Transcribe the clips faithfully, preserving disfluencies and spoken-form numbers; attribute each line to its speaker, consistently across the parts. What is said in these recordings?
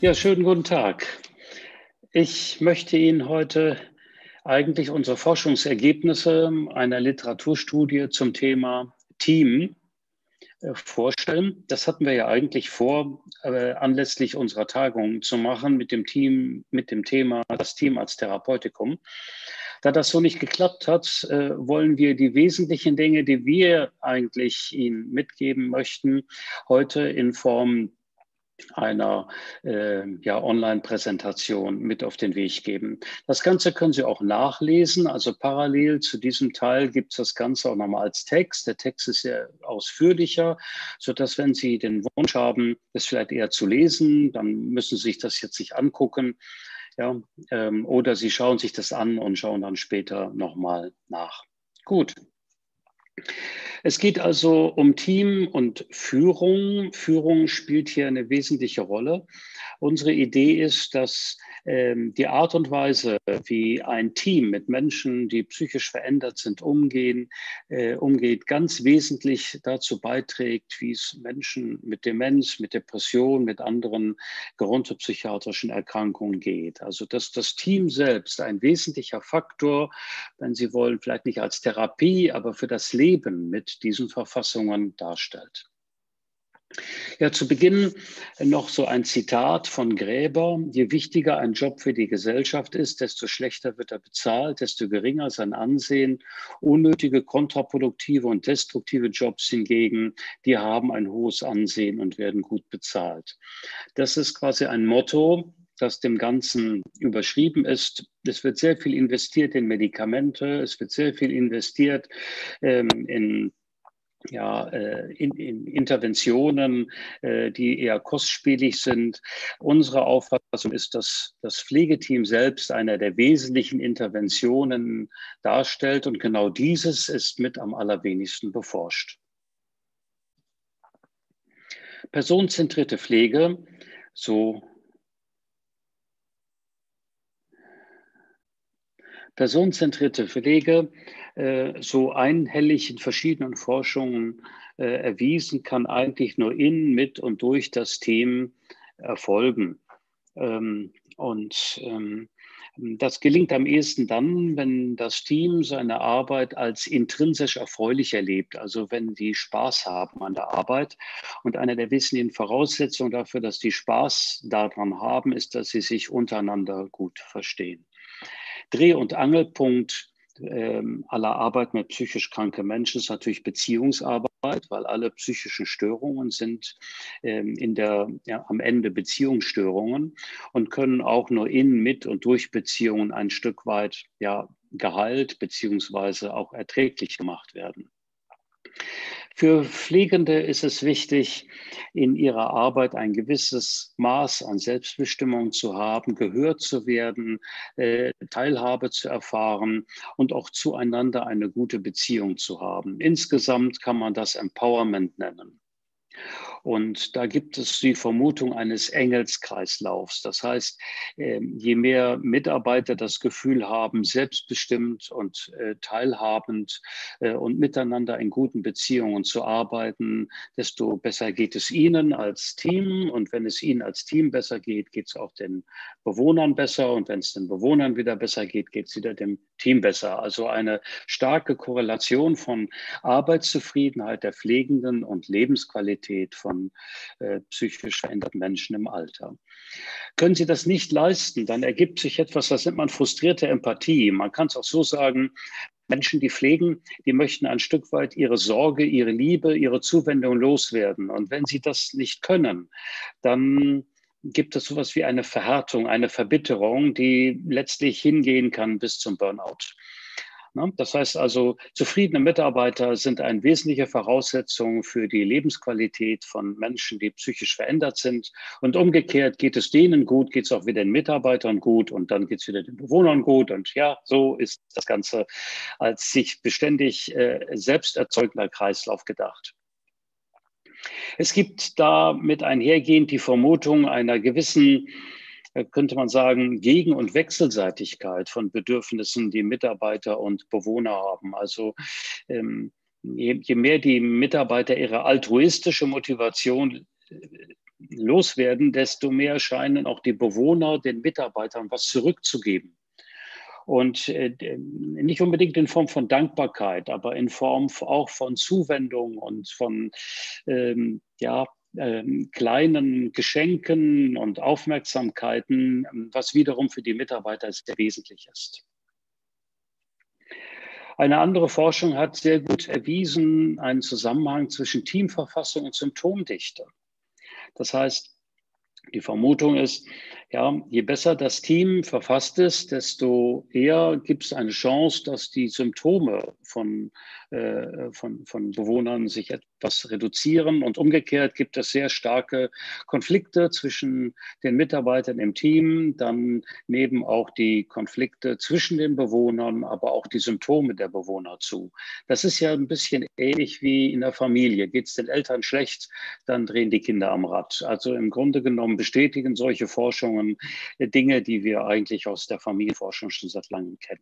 Speaker 1: Ja, schönen guten Tag. Ich möchte Ihnen heute eigentlich unsere Forschungsergebnisse einer Literaturstudie zum Thema Team äh, vorstellen. Das hatten wir ja eigentlich vor, äh, anlässlich unserer Tagung zu machen mit dem Team, mit dem Thema das Team als Therapeutikum. Da das so nicht geklappt hat, äh, wollen wir die wesentlichen Dinge, die wir eigentlich Ihnen mitgeben möchten, heute in Form einer äh, ja, Online-Präsentation mit auf den Weg geben. Das Ganze können Sie auch nachlesen. Also parallel zu diesem Teil gibt es das Ganze auch nochmal als Text. Der Text ist sehr ausführlicher, sodass, wenn Sie den Wunsch haben, das vielleicht eher zu lesen, dann müssen Sie sich das jetzt nicht angucken. Ja, ähm, oder Sie schauen sich das an und schauen dann später nochmal nach. Gut. Es geht also um Team und Führung. Führung spielt hier eine wesentliche Rolle. Unsere Idee ist, dass ähm, die Art und Weise, wie ein Team mit Menschen, die psychisch verändert sind, umgehen, äh, umgeht, ganz wesentlich dazu beiträgt, wie es Menschen mit Demenz, mit Depression, mit anderen gerontopsychiatrischen Erkrankungen geht. Also dass das Team selbst ein wesentlicher Faktor, wenn Sie wollen, vielleicht nicht als Therapie, aber für das Leben mit diesen Verfassungen darstellt. Ja, zu Beginn noch so ein Zitat von Gräber. Je wichtiger ein Job für die Gesellschaft ist, desto schlechter wird er bezahlt, desto geringer sein Ansehen. Unnötige, kontraproduktive und destruktive Jobs hingegen, die haben ein hohes Ansehen und werden gut bezahlt. Das ist quasi ein Motto, das dem Ganzen überschrieben ist. Es wird sehr viel investiert in Medikamente, es wird sehr viel investiert ähm, in ja, in, in Interventionen, die eher kostspielig sind. Unsere Auffassung ist, dass das Pflegeteam selbst einer der wesentlichen Interventionen darstellt, und genau dieses ist mit am allerwenigsten beforscht. Personenzentrierte Pflege, so Personenzentrierte Pflege, äh, so einhellig in verschiedenen Forschungen äh, erwiesen, kann eigentlich nur in, mit und durch das Team erfolgen. Ähm, und ähm, das gelingt am ehesten dann, wenn das Team seine Arbeit als intrinsisch erfreulich erlebt, also wenn die Spaß haben an der Arbeit. Und eine der wesentlichen Voraussetzungen dafür, dass die Spaß daran haben, ist, dass sie sich untereinander gut verstehen. Dreh- und Angelpunkt ähm, aller Arbeit mit psychisch kranken Menschen ist natürlich Beziehungsarbeit, weil alle psychischen Störungen sind ähm, in der, ja, am Ende Beziehungsstörungen und können auch nur in, mit und durch Beziehungen ein Stück weit ja, geheilt beziehungsweise auch erträglich gemacht werden. Für Pflegende ist es wichtig, in ihrer Arbeit ein gewisses Maß an Selbstbestimmung zu haben, gehört zu werden, äh, Teilhabe zu erfahren und auch zueinander eine gute Beziehung zu haben. Insgesamt kann man das Empowerment nennen. Und da gibt es die Vermutung eines Engelskreislaufs. Das heißt, je mehr Mitarbeiter das Gefühl haben, selbstbestimmt und teilhabend und miteinander in guten Beziehungen zu arbeiten, desto besser geht es ihnen als Team. Und wenn es ihnen als Team besser geht, geht es auch den Bewohnern besser. Und wenn es den Bewohnern wieder besser geht, geht es wieder dem Team besser. Also eine starke Korrelation von Arbeitszufriedenheit der Pflegenden und Lebensqualität von äh, psychisch veränderten Menschen im Alter. Können Sie das nicht leisten, dann ergibt sich etwas, das nennt man frustrierte Empathie. Man kann es auch so sagen, Menschen, die pflegen, die möchten ein Stück weit ihre Sorge, ihre Liebe, ihre Zuwendung loswerden. Und wenn sie das nicht können, dann gibt es sowas wie eine Verhärtung, eine Verbitterung, die letztlich hingehen kann bis zum Burnout. Das heißt also, zufriedene Mitarbeiter sind eine wesentliche Voraussetzung für die Lebensqualität von Menschen, die psychisch verändert sind. Und umgekehrt, geht es denen gut, geht es auch wieder den Mitarbeitern gut und dann geht es wieder den Bewohnern gut. Und ja, so ist das Ganze als sich beständig äh, selbst erzeugender Kreislauf gedacht. Es gibt damit einhergehend die Vermutung einer gewissen, könnte man sagen, Gegen- und Wechselseitigkeit von Bedürfnissen, die Mitarbeiter und Bewohner haben. Also ähm, je, je mehr die Mitarbeiter ihre altruistische Motivation loswerden, desto mehr scheinen auch die Bewohner den Mitarbeitern was zurückzugeben. Und äh, nicht unbedingt in Form von Dankbarkeit, aber in Form auch von Zuwendung und von ähm, ja, ähm, kleinen Geschenken und Aufmerksamkeiten, was wiederum für die Mitarbeiter sehr wesentlich ist. Eine andere Forschung hat sehr gut erwiesen einen Zusammenhang zwischen Teamverfassung und Symptomdichte. Das heißt, die Vermutung ist, ja, je besser das Team verfasst ist, desto eher gibt es eine Chance, dass die Symptome von, äh, von, von Bewohnern sich etwas reduzieren. Und umgekehrt gibt es sehr starke Konflikte zwischen den Mitarbeitern im Team, dann nehmen auch die Konflikte zwischen den Bewohnern, aber auch die Symptome der Bewohner zu. Das ist ja ein bisschen ähnlich wie in der Familie. Geht es den Eltern schlecht, dann drehen die Kinder am Rad. Also im Grunde genommen bestätigen solche Forschungen Dinge, die wir eigentlich aus der Familienforschung schon seit langem kennen.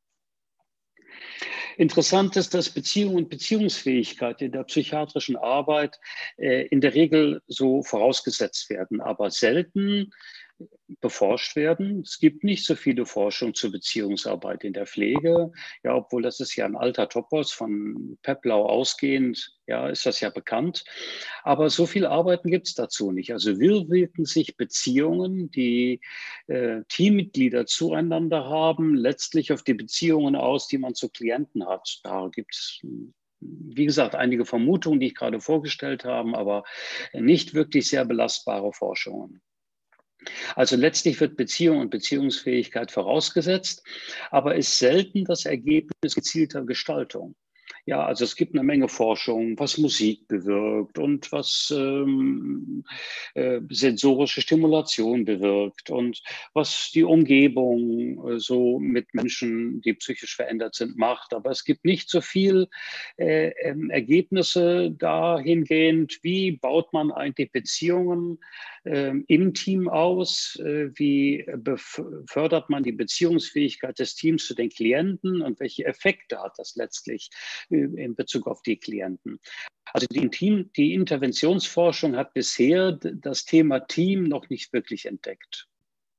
Speaker 1: Interessant ist, dass Beziehung und Beziehungsfähigkeit in der psychiatrischen Arbeit äh, in der Regel so vorausgesetzt werden, aber selten beforscht werden. Es gibt nicht so viele Forschung zur Beziehungsarbeit in der Pflege. Ja, obwohl das ist ja ein alter Topos von Peplau ausgehend, ja, ist das ja bekannt. Aber so viel Arbeiten gibt es dazu nicht. Also wie wirken sich Beziehungen, die äh, Teammitglieder zueinander haben, letztlich auf die Beziehungen aus, die man zu Klienten hat. Da gibt es, wie gesagt, einige Vermutungen, die ich gerade vorgestellt habe, aber nicht wirklich sehr belastbare Forschungen. Also letztlich wird Beziehung und Beziehungsfähigkeit vorausgesetzt, aber ist selten das Ergebnis gezielter Gestaltung. Ja, also es gibt eine Menge Forschung, was Musik bewirkt und was ähm, äh, sensorische Stimulation bewirkt und was die Umgebung äh, so mit Menschen, die psychisch verändert sind, macht. Aber es gibt nicht so viel äh, ähm, Ergebnisse dahingehend, wie baut man eigentlich Beziehungen äh, im Team aus, äh, wie befördert man die Beziehungsfähigkeit des Teams zu den Klienten und welche Effekte hat das letztlich in Bezug auf die Klienten. Also die, Team, die Interventionsforschung hat bisher das Thema Team noch nicht wirklich entdeckt.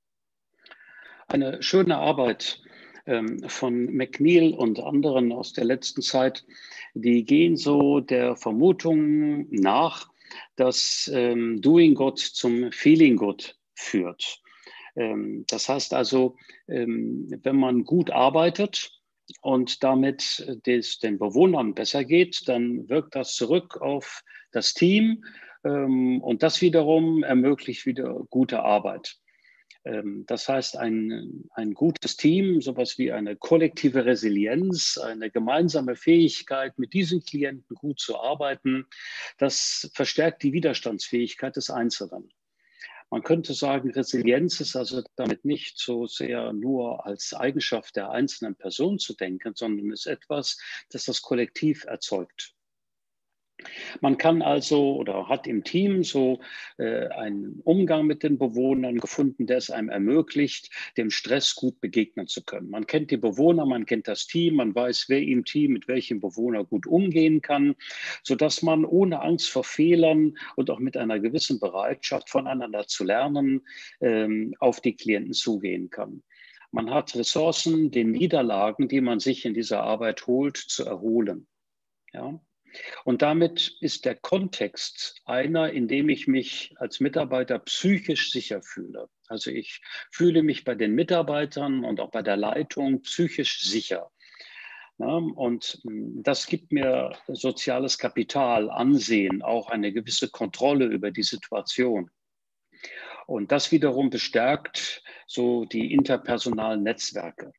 Speaker 1: Eine schöne Arbeit ähm, von McNeil und anderen aus der letzten Zeit, die gehen so der Vermutung nach, dass ähm, Doing Good zum Feeling Good führt. Ähm, das heißt also, ähm, wenn man gut arbeitet, und damit es den Bewohnern besser geht, dann wirkt das zurück auf das Team ähm, und das wiederum ermöglicht wieder gute Arbeit. Ähm, das heißt, ein, ein gutes Team, sowas wie eine kollektive Resilienz, eine gemeinsame Fähigkeit, mit diesen Klienten gut zu arbeiten, das verstärkt die Widerstandsfähigkeit des Einzelnen. Man könnte sagen, Resilienz ist also damit nicht so sehr nur als Eigenschaft der einzelnen Person zu denken, sondern ist etwas, das das Kollektiv erzeugt. Man kann also oder hat im Team so äh, einen Umgang mit den Bewohnern gefunden, der es einem ermöglicht, dem Stress gut begegnen zu können. Man kennt die Bewohner, man kennt das Team, man weiß, wer im Team mit welchem Bewohner gut umgehen kann, sodass man ohne Angst vor Fehlern und auch mit einer gewissen Bereitschaft voneinander zu lernen, ähm, auf die Klienten zugehen kann. Man hat Ressourcen, den Niederlagen, die man sich in dieser Arbeit holt, zu erholen. Ja? Und damit ist der Kontext einer, in dem ich mich als Mitarbeiter psychisch sicher fühle. Also ich fühle mich bei den Mitarbeitern und auch bei der Leitung psychisch sicher. Ja, und das gibt mir soziales Kapital, Ansehen, auch eine gewisse Kontrolle über die Situation. Und das wiederum bestärkt so die interpersonalen Netzwerke.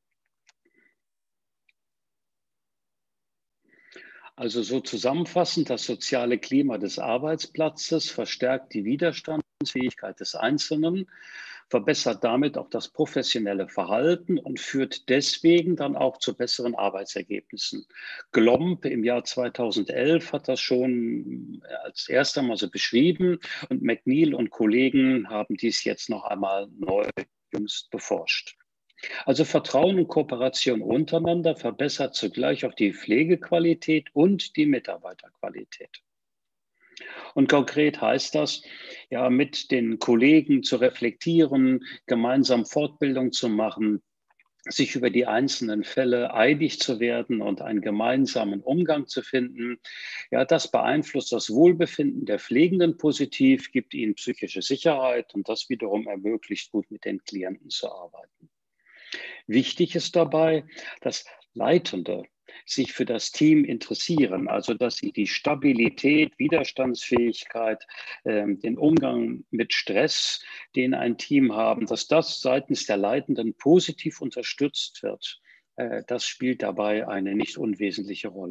Speaker 1: Also so zusammenfassend, das soziale Klima des Arbeitsplatzes verstärkt die Widerstandsfähigkeit des Einzelnen, verbessert damit auch das professionelle Verhalten und führt deswegen dann auch zu besseren Arbeitsergebnissen. Glomb im Jahr zweitausendelf hat das schon als erster Mal so beschrieben und McNeil und Kollegen haben dies jetzt noch einmal neu jüngst beforscht. Also Vertrauen und Kooperation untereinander verbessert zugleich auch die Pflegequalität und die Mitarbeiterqualität. Und konkret heißt das, ja, mit den Kollegen zu reflektieren, gemeinsam Fortbildung zu machen, sich über die einzelnen Fälle einig zu werden und einen gemeinsamen Umgang zu finden. Ja, das beeinflusst das Wohlbefinden der Pflegenden positiv, gibt ihnen psychische Sicherheit und das wiederum ermöglicht, gut mit den Klienten zu arbeiten. Wichtig ist dabei, dass Leitende sich für das Team interessieren, also dass sie die Stabilität, Widerstandsfähigkeit, ähm, den Umgang mit Stress, den ein Team haben, dass das seitens der Leitenden positiv unterstützt wird. Äh, das spielt dabei eine nicht unwesentliche Rolle.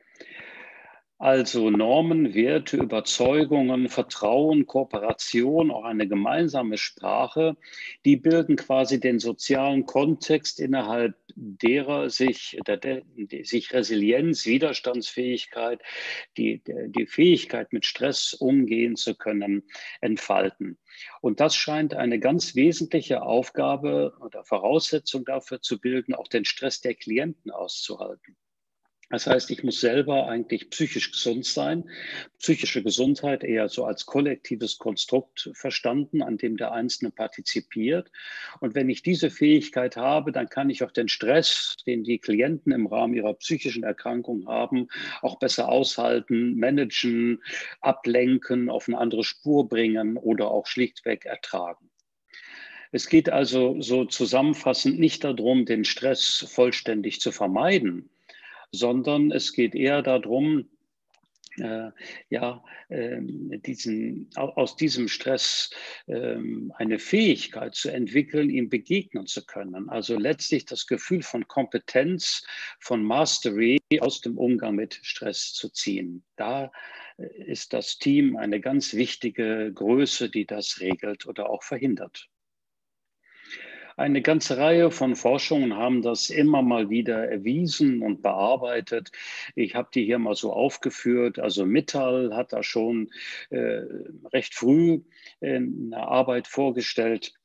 Speaker 1: Also Normen, Werte, Überzeugungen, Vertrauen, Kooperation, auch eine gemeinsame Sprache, die bilden quasi den sozialen Kontext, innerhalb derer sich, der, der, sich Resilienz, Widerstandsfähigkeit, die, die Fähigkeit, mit Stress umgehen zu können, entfalten. Und das scheint eine ganz wesentliche Aufgabe oder Voraussetzung dafür zu bilden, auch den Stress der Klienten auszuhalten. Das heißt, ich muss selber eigentlich psychisch gesund sein. Psychische Gesundheit eher so als kollektives Konstrukt verstanden, an dem der Einzelne partizipiert. Und wenn ich diese Fähigkeit habe, dann kann ich auch den Stress, den die Klienten im Rahmen ihrer psychischen Erkrankung haben, auch besser aushalten, managen, ablenken, auf eine andere Spur bringen oder auch schlichtweg ertragen. Es geht also so zusammenfassend nicht darum, den Stress vollständig zu vermeiden, sondern es geht eher darum, äh, ja, äh, diesen, aus diesem Stress äh, eine Fähigkeit zu entwickeln, ihm begegnen zu können. Also letztlich das Gefühl von Kompetenz, von Mastery aus dem Umgang mit Stress zu ziehen. Da ist das Team eine ganz wichtige Größe, die das regelt oder auch verhindert. Eine ganze Reihe von Forschungen haben das immer mal wieder erwiesen und bearbeitet. Ich habe die hier mal so aufgeführt. Also Mittal hat da schon äh, recht früh äh, eine Arbeit vorgestellt.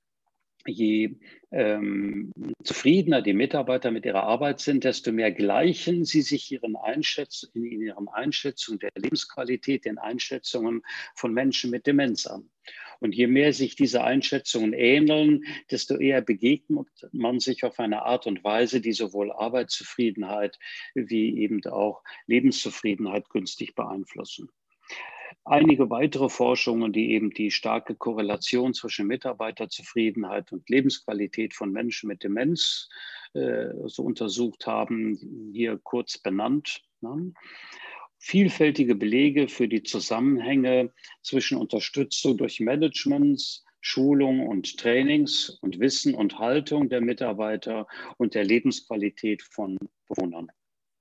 Speaker 1: Je ähm, zufriedener die Mitarbeiter mit ihrer Arbeit sind, desto mehr gleichen sie sich ihren Einschätz in ihren Einschätzungen der Lebensqualität, den Einschätzungen von Menschen mit Demenz an. Und je mehr sich diese Einschätzungen ähneln, desto eher begegnet man sich auf eine Art und Weise, die sowohl Arbeitszufriedenheit wie eben auch Lebenszufriedenheit günstig beeinflussen. Einige weitere Forschungen, die eben die starke Korrelation zwischen Mitarbeiterzufriedenheit und Lebensqualität von Menschen mit Demenz äh, so untersucht haben, hier kurz benannt. Ne? Vielfältige Belege für die Zusammenhänge zwischen Unterstützung durch Managements, Schulung und Trainings und Wissen und Haltung der Mitarbeiter und der Lebensqualität von Bewohnern.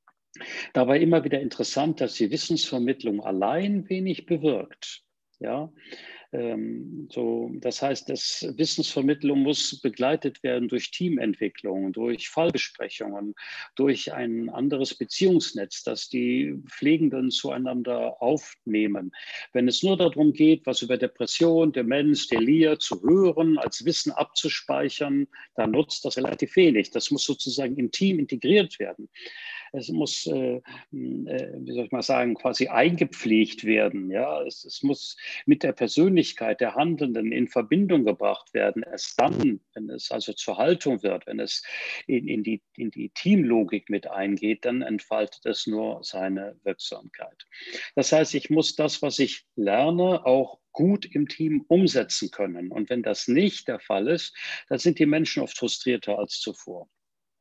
Speaker 1: Dabei immer wieder interessant, dass die Wissensvermittlung allein wenig bewirkt. Ja, ähm, so, das heißt, das Wissensvermittlung muss begleitet werden durch Teamentwicklung, durch Fallbesprechungen, durch ein anderes Beziehungsnetz, das die Pflegenden zueinander aufnehmen. Wenn es nur darum geht, was über Depression, Demenz, Delir zu hören, als Wissen abzuspeichern, dann nutzt das relativ wenig. Das muss sozusagen im Team integriert werden. Es muss, äh, wie soll ich mal sagen, quasi eingepflegt werden. Ja? Es, es muss mit der Persönlichkeit der Handelnden in Verbindung gebracht werden. Erst dann, wenn es also zur Haltung wird, wenn es in, in, die, in die Teamlogik mit eingeht, dann entfaltet es nur seine Wirksamkeit. Das heißt, ich muss das, was ich lerne, auch gut im Team umsetzen können. Und wenn das nicht der Fall ist, dann sind die Menschen oft frustrierter als zuvor.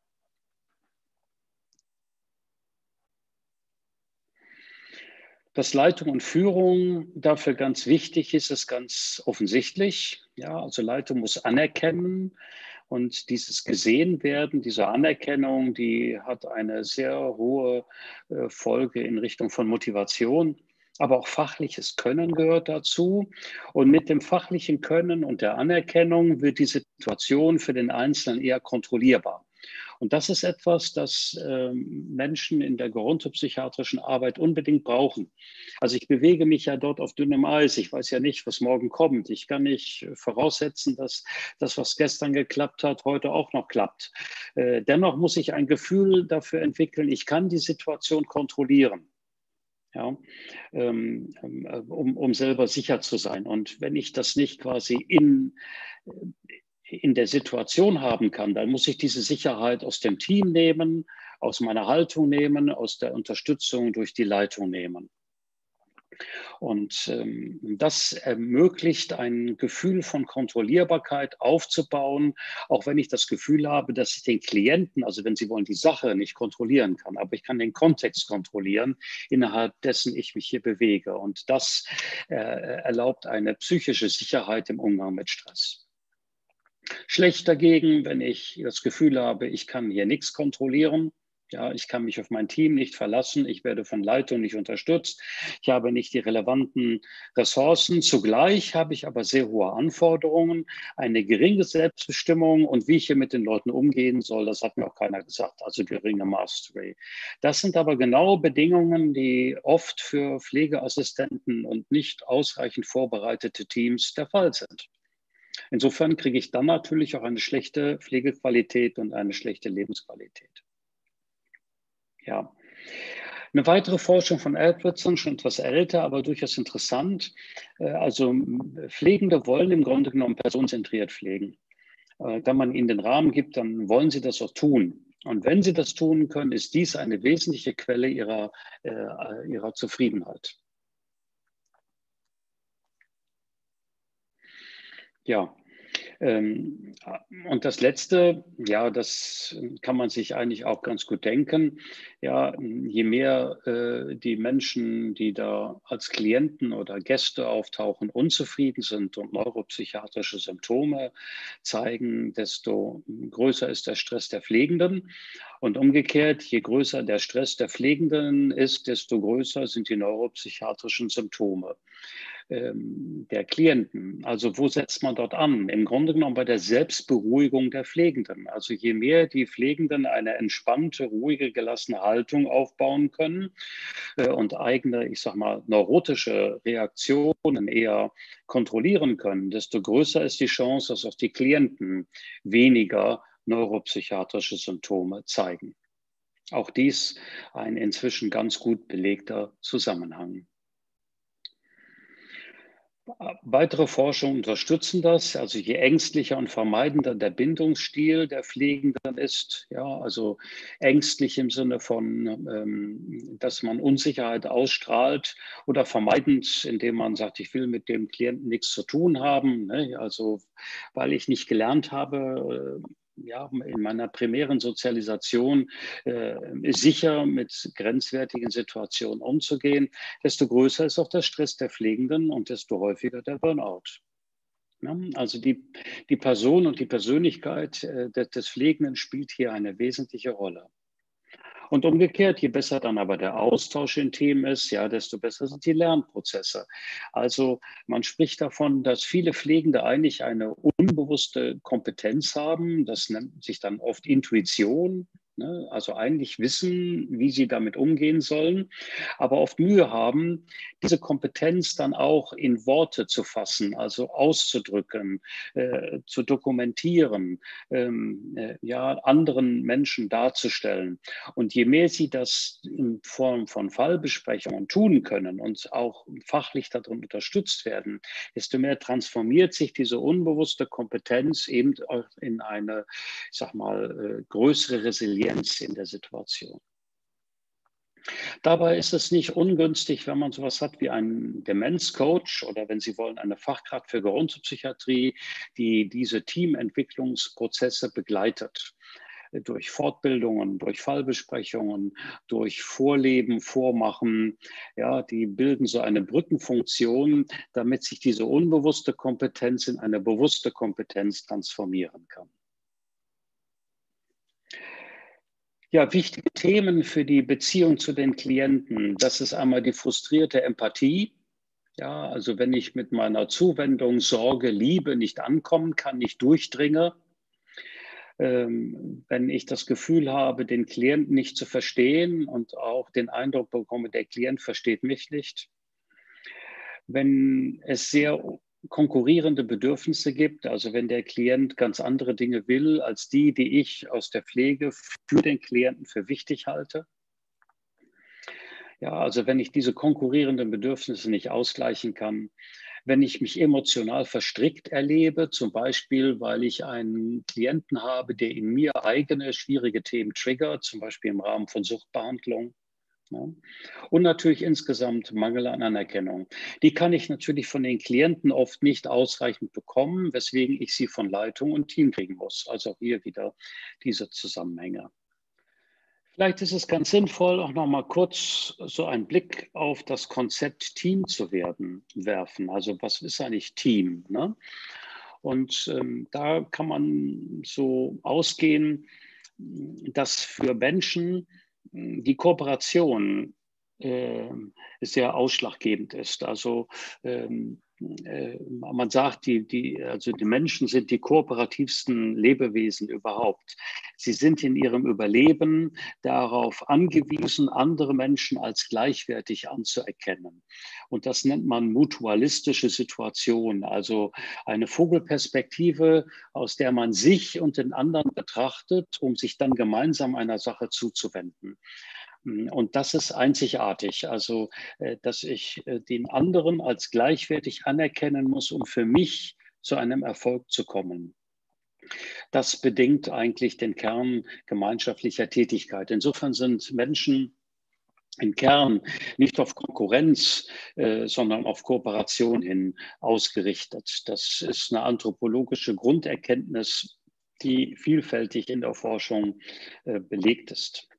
Speaker 1: Dass Leitung und Führung dafür ganz wichtig ist, ist ganz offensichtlich. Ja, also Leitung muss anerkennen und dieses gesehen werden, diese Anerkennung, die hat eine sehr hohe äh, Folge in Richtung von Motivation. Aber auch fachliches Können gehört dazu. Und mit dem fachlichen Können und der Anerkennung wird die Situation für den Einzelnen eher kontrollierbar. Und das ist etwas, das äh, Menschen in der gerontopsychiatrischen Arbeit unbedingt brauchen. Also ich bewege mich ja dort auf dünnem Eis. Ich weiß ja nicht, was morgen kommt. Ich kann nicht voraussetzen, dass das, was gestern geklappt hat, heute auch noch klappt. Äh, dennoch muss ich ein Gefühl dafür entwickeln, ich kann die Situation kontrollieren. Ja, ähm, um, um selber sicher zu sein. Und wenn ich das nicht quasi in, in der Situation haben kann, dann muss ich diese Sicherheit aus dem Team nehmen, aus meiner Haltung nehmen, aus der Unterstützung durch die Leitung nehmen. Und ähm, das ermöglicht ein Gefühl von Kontrollierbarkeit aufzubauen, auch wenn ich das Gefühl habe, dass ich den Klienten, also wenn Sie wollen, die Sache nicht kontrollieren kann, aber ich kann den Kontext kontrollieren, innerhalb dessen ich mich hier bewege. Und das äh, erlaubt eine psychische Sicherheit im Umgang mit Stress. Schlecht dagegen, wenn ich das Gefühl habe, ich kann hier nichts kontrollieren. Ja, ich kann mich auf mein Team nicht verlassen. Ich werde von Leitung nicht unterstützt. Ich habe nicht die relevanten Ressourcen. Zugleich habe ich aber sehr hohe Anforderungen, eine geringe Selbstbestimmung und wie ich hier mit den Leuten umgehen soll, das hat mir auch keiner gesagt. Also geringe Mastery. Das sind aber genau Bedingungen, die oft für Pflegeassistenten und nicht ausreichend vorbereitete Teams der Fall sind. Insofern kriege ich dann natürlich auch eine schlechte Pflegequalität und eine schlechte Lebensqualität. Ja. Eine weitere Forschung von Edwardson, schon etwas älter, aber durchaus interessant. Also Pflegende wollen im Grunde genommen personenzentriert pflegen. Wenn man ihnen den Rahmen gibt, dann wollen sie das auch tun. Und wenn sie das tun können, ist dies eine wesentliche Quelle ihrer, äh, ihrer Zufriedenheit. Ja. Und das Letzte, ja, das kann man sich eigentlich auch ganz gut denken. Ja, je mehr äh, die Menschen, die da als Klienten oder Gäste auftauchen, unzufrieden sind und neuropsychiatrische Symptome zeigen, desto größer ist der Stress der Pflegenden. Und umgekehrt, je größer der Stress der Pflegenden ist, desto größer sind die neuropsychiatrischen Symptome der Klienten. Also wo setzt man dort an? Im Grunde genommen bei der Selbstberuhigung der Pflegenden. Also je mehr die Pflegenden eine entspannte, ruhige, gelassene Haltung aufbauen können äh, und eigene, ich sag mal, neurotische Reaktionen eher kontrollieren können, desto größer ist die Chance, dass auch die Klienten weniger neuropsychiatrische Symptome zeigen. Auch dies ein inzwischen ganz gut belegter Zusammenhang. Weitere Forschung unterstützen das. Also je ängstlicher und vermeidender der Bindungsstil der Pflegenden ist, ja, also ängstlich im Sinne von, ähm, dass man Unsicherheit ausstrahlt oder vermeidend, indem man sagt, ich will mit dem Klienten nichts zu tun haben, ne? Also weil ich nicht gelernt habe, äh, ja, in meiner primären Sozialisation äh, sicher mit grenzwertigen Situationen umzugehen, desto größer ist auch der Stress der Pflegenden und desto häufiger der Burnout. Ja, also die, die Person und die Persönlichkeit äh, des, des Pflegenden spielt hier eine wesentliche Rolle. Und umgekehrt, je besser dann aber der Austausch in Team ist, ja, desto besser sind die Lernprozesse. Also man spricht davon, dass viele Pflegende eigentlich eine unbewusste Kompetenz haben. Das nennt sich dann oft Intuition. Also eigentlich wissen, wie sie damit umgehen sollen, aber oft Mühe haben, diese Kompetenz dann auch in Worte zu fassen, also auszudrücken, äh, zu dokumentieren, ähm, äh, ja, anderen Menschen darzustellen. Und je mehr sie das in Form von Fallbesprechungen tun können und auch fachlich darin unterstützt werden, desto mehr transformiert sich diese unbewusste Kompetenz eben auch in eine, ich sag mal, größere Resilienz in der Situation. Dabei ist es nicht ungünstig, wenn man sowas hat wie einen Demenzcoach oder wenn Sie wollen, eine Fachkraft für Gerontopsychiatrie, die diese Teamentwicklungsprozesse begleitet. Durch Fortbildungen, durch Fallbesprechungen, durch Vorleben, Vormachen. Ja, die bilden so eine Brückenfunktion, damit sich diese unbewusste Kompetenz in eine bewusste Kompetenz transformieren kann. Ja, wichtige Themen für die Beziehung zu den Klienten. Das ist einmal die frustrierte Empathie. Ja, also wenn ich mit meiner Zuwendung, Sorge, Liebe nicht ankommen kann, nicht durchdringe, ähm, wenn ich das Gefühl habe, den Klienten nicht zu verstehen und auch den Eindruck bekomme, der Klient versteht mich nicht. Wenn es sehr konkurrierende Bedürfnisse gibt, also wenn der Klient ganz andere Dinge will als die, die ich aus der Pflege für den Klienten für wichtig halte. Ja, also wenn ich diese konkurrierenden Bedürfnisse nicht ausgleichen kann, wenn ich mich emotional verstrickt erlebe, zum Beispiel, weil ich einen Klienten habe, der in mir eigene schwierige Themen triggert, zum Beispiel im Rahmen von Suchtbehandlung. Ja. Und natürlich insgesamt Mangel an Anerkennung. Die kann ich natürlich von den Klienten oft nicht ausreichend bekommen, weswegen ich sie von Leitung und Team kriegen muss. Also auch hier wieder diese Zusammenhänge. Vielleicht ist es ganz sinnvoll, auch noch mal kurz so einen Blick auf das Konzept Team zu werden, werfen. Also was ist eigentlich Team? Ne? Und ähm, da kann man so ausgehen, dass für Menschen die Kooperation äh, sehr ausschlaggebend ist. Also ähm, äh, man sagt, die, die, also die Menschen sind die kooperativsten Lebewesen überhaupt. Sie sind in ihrem Überleben darauf angewiesen, andere Menschen als gleichwertig anzuerkennen. Und das nennt man mutualistische Situation, also eine Vogelperspektive, aus der man sich und den anderen betrachtet, um sich dann gemeinsam einer Sache zuzuwenden. Und das ist einzigartig, also äh, dass ich äh, den anderen als gleichwertig anerkennen muss, um für mich zu einem Erfolg zu kommen. Das bedingt eigentlich den Kern gemeinschaftlicher Tätigkeit. Insofern sind Menschen im Kern nicht auf Konkurrenz, äh, sondern auf Kooperation hin ausgerichtet. Das ist eine anthropologische Grunderkenntnis, die vielfältig in der Forschung äh, belegt ist.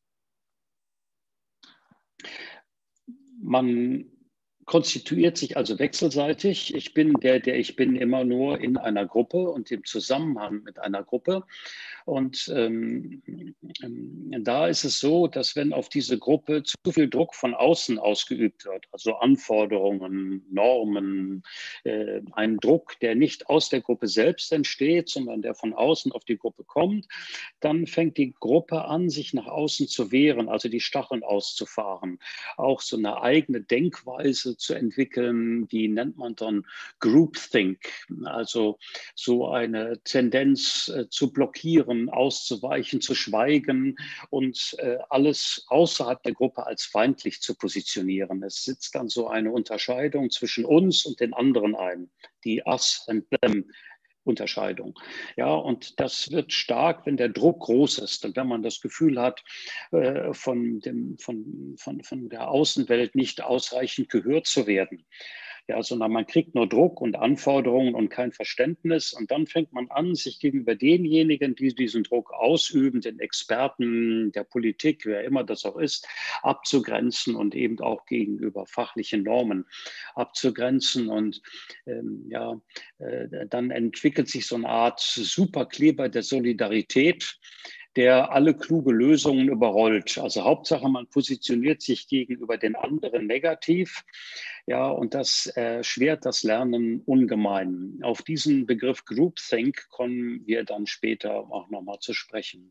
Speaker 1: Man konstituiert sich also wechselseitig. Ich bin der, der ich bin, immer nur in einer Gruppe und im Zusammenhang mit einer Gruppe. Und ähm, ähm, da ist es so, dass wenn auf diese Gruppe zu viel Druck von außen ausgeübt wird, also Anforderungen, Normen, äh, ein Druck, der nicht aus der Gruppe selbst entsteht, sondern der von außen auf die Gruppe kommt, dann fängt die Gruppe an, sich nach außen zu wehren, also die Stacheln auszufahren, auch so eine eigene Denkweise zu entwickeln, die nennt man dann Groupthink, also so eine Tendenz äh, zu blockieren, auszuweichen, zu schweigen und äh, alles außerhalb der Gruppe als feindlich zu positionieren. Es sitzt dann so eine Unterscheidung zwischen uns und den anderen ein, die Us and Them Unterscheidung. Ja, und das wird stark, wenn der Druck groß ist und wenn man das Gefühl hat, äh, von, dem, von, von, von der Außenwelt nicht ausreichend gehört zu werden. Ja, sondern man kriegt nur Druck und Anforderungen und kein Verständnis. Und dann fängt man an, sich gegenüber denjenigen, die diesen Druck ausüben, den Experten der Politik, wer immer das auch ist, abzugrenzen und eben auch gegenüber fachlichen Normen abzugrenzen. Und ähm, ja, äh, dann entwickelt sich so eine Art Superkleber der Solidarität, der alle kluge Lösungen überrollt. Also Hauptsache, man positioniert sich gegenüber den anderen negativ. Ja, und das erschwert das Lernen ungemein. Auf diesen Begriff Groupthink kommen wir dann später auch nochmal zu sprechen.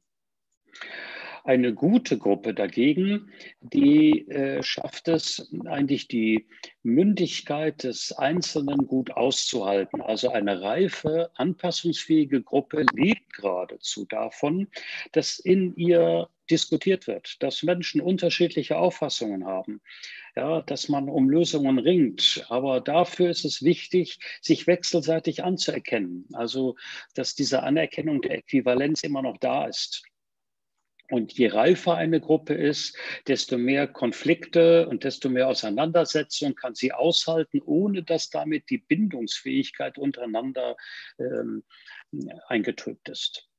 Speaker 1: Eine gute Gruppe dagegen, die äh, schafft es eigentlich, die Mündigkeit des Einzelnen gut auszuhalten. Also eine reife, anpassungsfähige Gruppe lebt geradezu davon, dass in ihr diskutiert wird, dass Menschen unterschiedliche Auffassungen haben, ja, dass man um Lösungen ringt. Aber dafür ist es wichtig, sich wechselseitig anzuerkennen. Also, dass diese Anerkennung der Äquivalenz immer noch da ist. Und je reifer eine Gruppe ist, desto mehr Konflikte und desto mehr Auseinandersetzungen kann sie aushalten, ohne dass damit die Bindungsfähigkeit untereinander ähm, eingetrübt ist.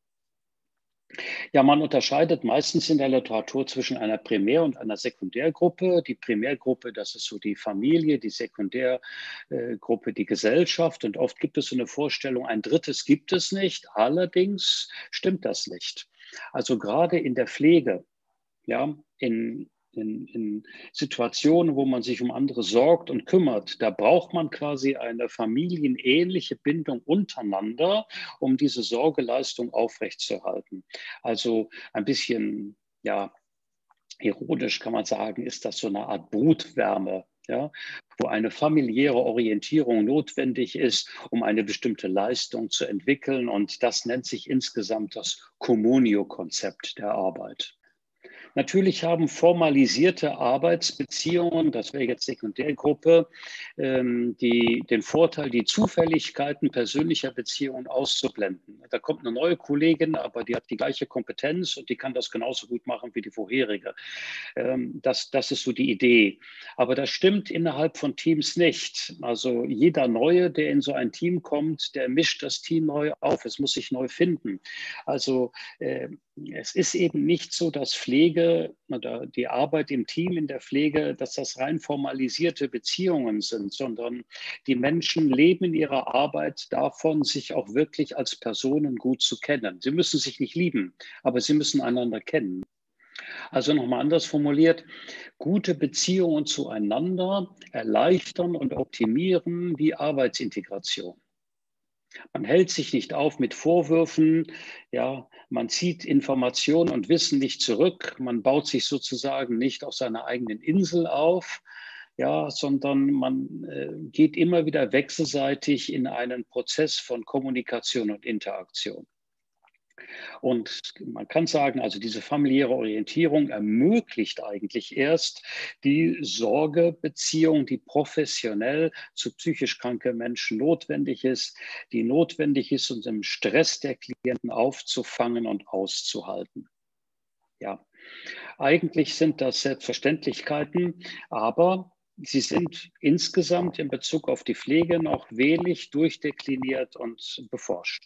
Speaker 1: Ja, man unterscheidet meistens in der Literatur zwischen einer Primär- und einer Sekundärgruppe. Die Primärgruppe, das ist so die Familie, die Sekundärgruppe, die Gesellschaft. Und oft gibt es so eine Vorstellung, ein Drittes gibt es nicht. Allerdings stimmt das nicht. Also gerade in der Pflege, ja, in, in, in Situationen, wo man sich um andere sorgt und kümmert, da braucht man quasi eine familienähnliche Bindung untereinander, um diese Sorgeleistung aufrechtzuerhalten. Also ein bisschen, ja, ironisch kann man sagen, ist das so eine Art Brutwärme, ja, wo eine familiäre Orientierung notwendig ist, um eine bestimmte Leistung zu entwickeln. Und das nennt sich insgesamt das Communio-Konzept der Arbeit. Natürlich haben formalisierte Arbeitsbeziehungen, das wäre jetzt Sekundärgruppe, ähm, die, den Vorteil, die Zufälligkeiten persönlicher Beziehungen auszublenden. Da kommt eine neue Kollegin, aber die hat die gleiche Kompetenz und die kann das genauso gut machen wie die vorherige. Ähm, das, das ist so die Idee. Aber das stimmt innerhalb von Teams nicht. Also jeder Neue, der in so ein Team kommt, der mischt das Team neu auf. Es muss sich neu finden. Also äh, es ist eben nicht so, dass Pflege oder die Arbeit im Team in der Pflege, dass das rein formalisierte Beziehungen sind, sondern die Menschen leben in ihrer Arbeit davon, sich auch wirklich als Personen gut zu kennen. Sie müssen sich nicht lieben, aber sie müssen einander kennen. Also nochmal anders formuliert, gute Beziehungen zueinander erleichtern und optimieren die Arbeitsintegration. Man hält sich nicht auf mit Vorwürfen, ja, man zieht Informationen und Wissen nicht zurück, man baut sich sozusagen nicht auf seiner eigenen Insel auf, ja, sondern man äh, geht immer wieder wechselseitig in einen Prozess von Kommunikation und Interaktion. Und man kann sagen, also diese familiäre Orientierung ermöglicht eigentlich erst die Sorgebeziehung, die professionell zu psychisch kranken Menschen notwendig ist, die notwendig ist, um den Stress der Klienten aufzufangen und auszuhalten. Ja, eigentlich sind das Selbstverständlichkeiten, aber sie sind insgesamt in Bezug auf die Pflege noch wenig durchdekliniert und beforscht.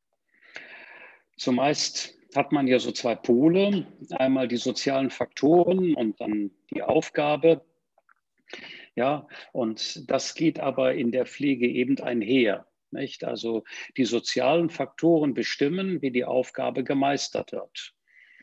Speaker 1: Zumeist hat man ja so zwei Pole, einmal die sozialen Faktoren und dann die Aufgabe. Ja, und das geht aber in der Pflege eben einher. Nicht? Also die sozialen Faktoren bestimmen, wie die Aufgabe gemeistert wird.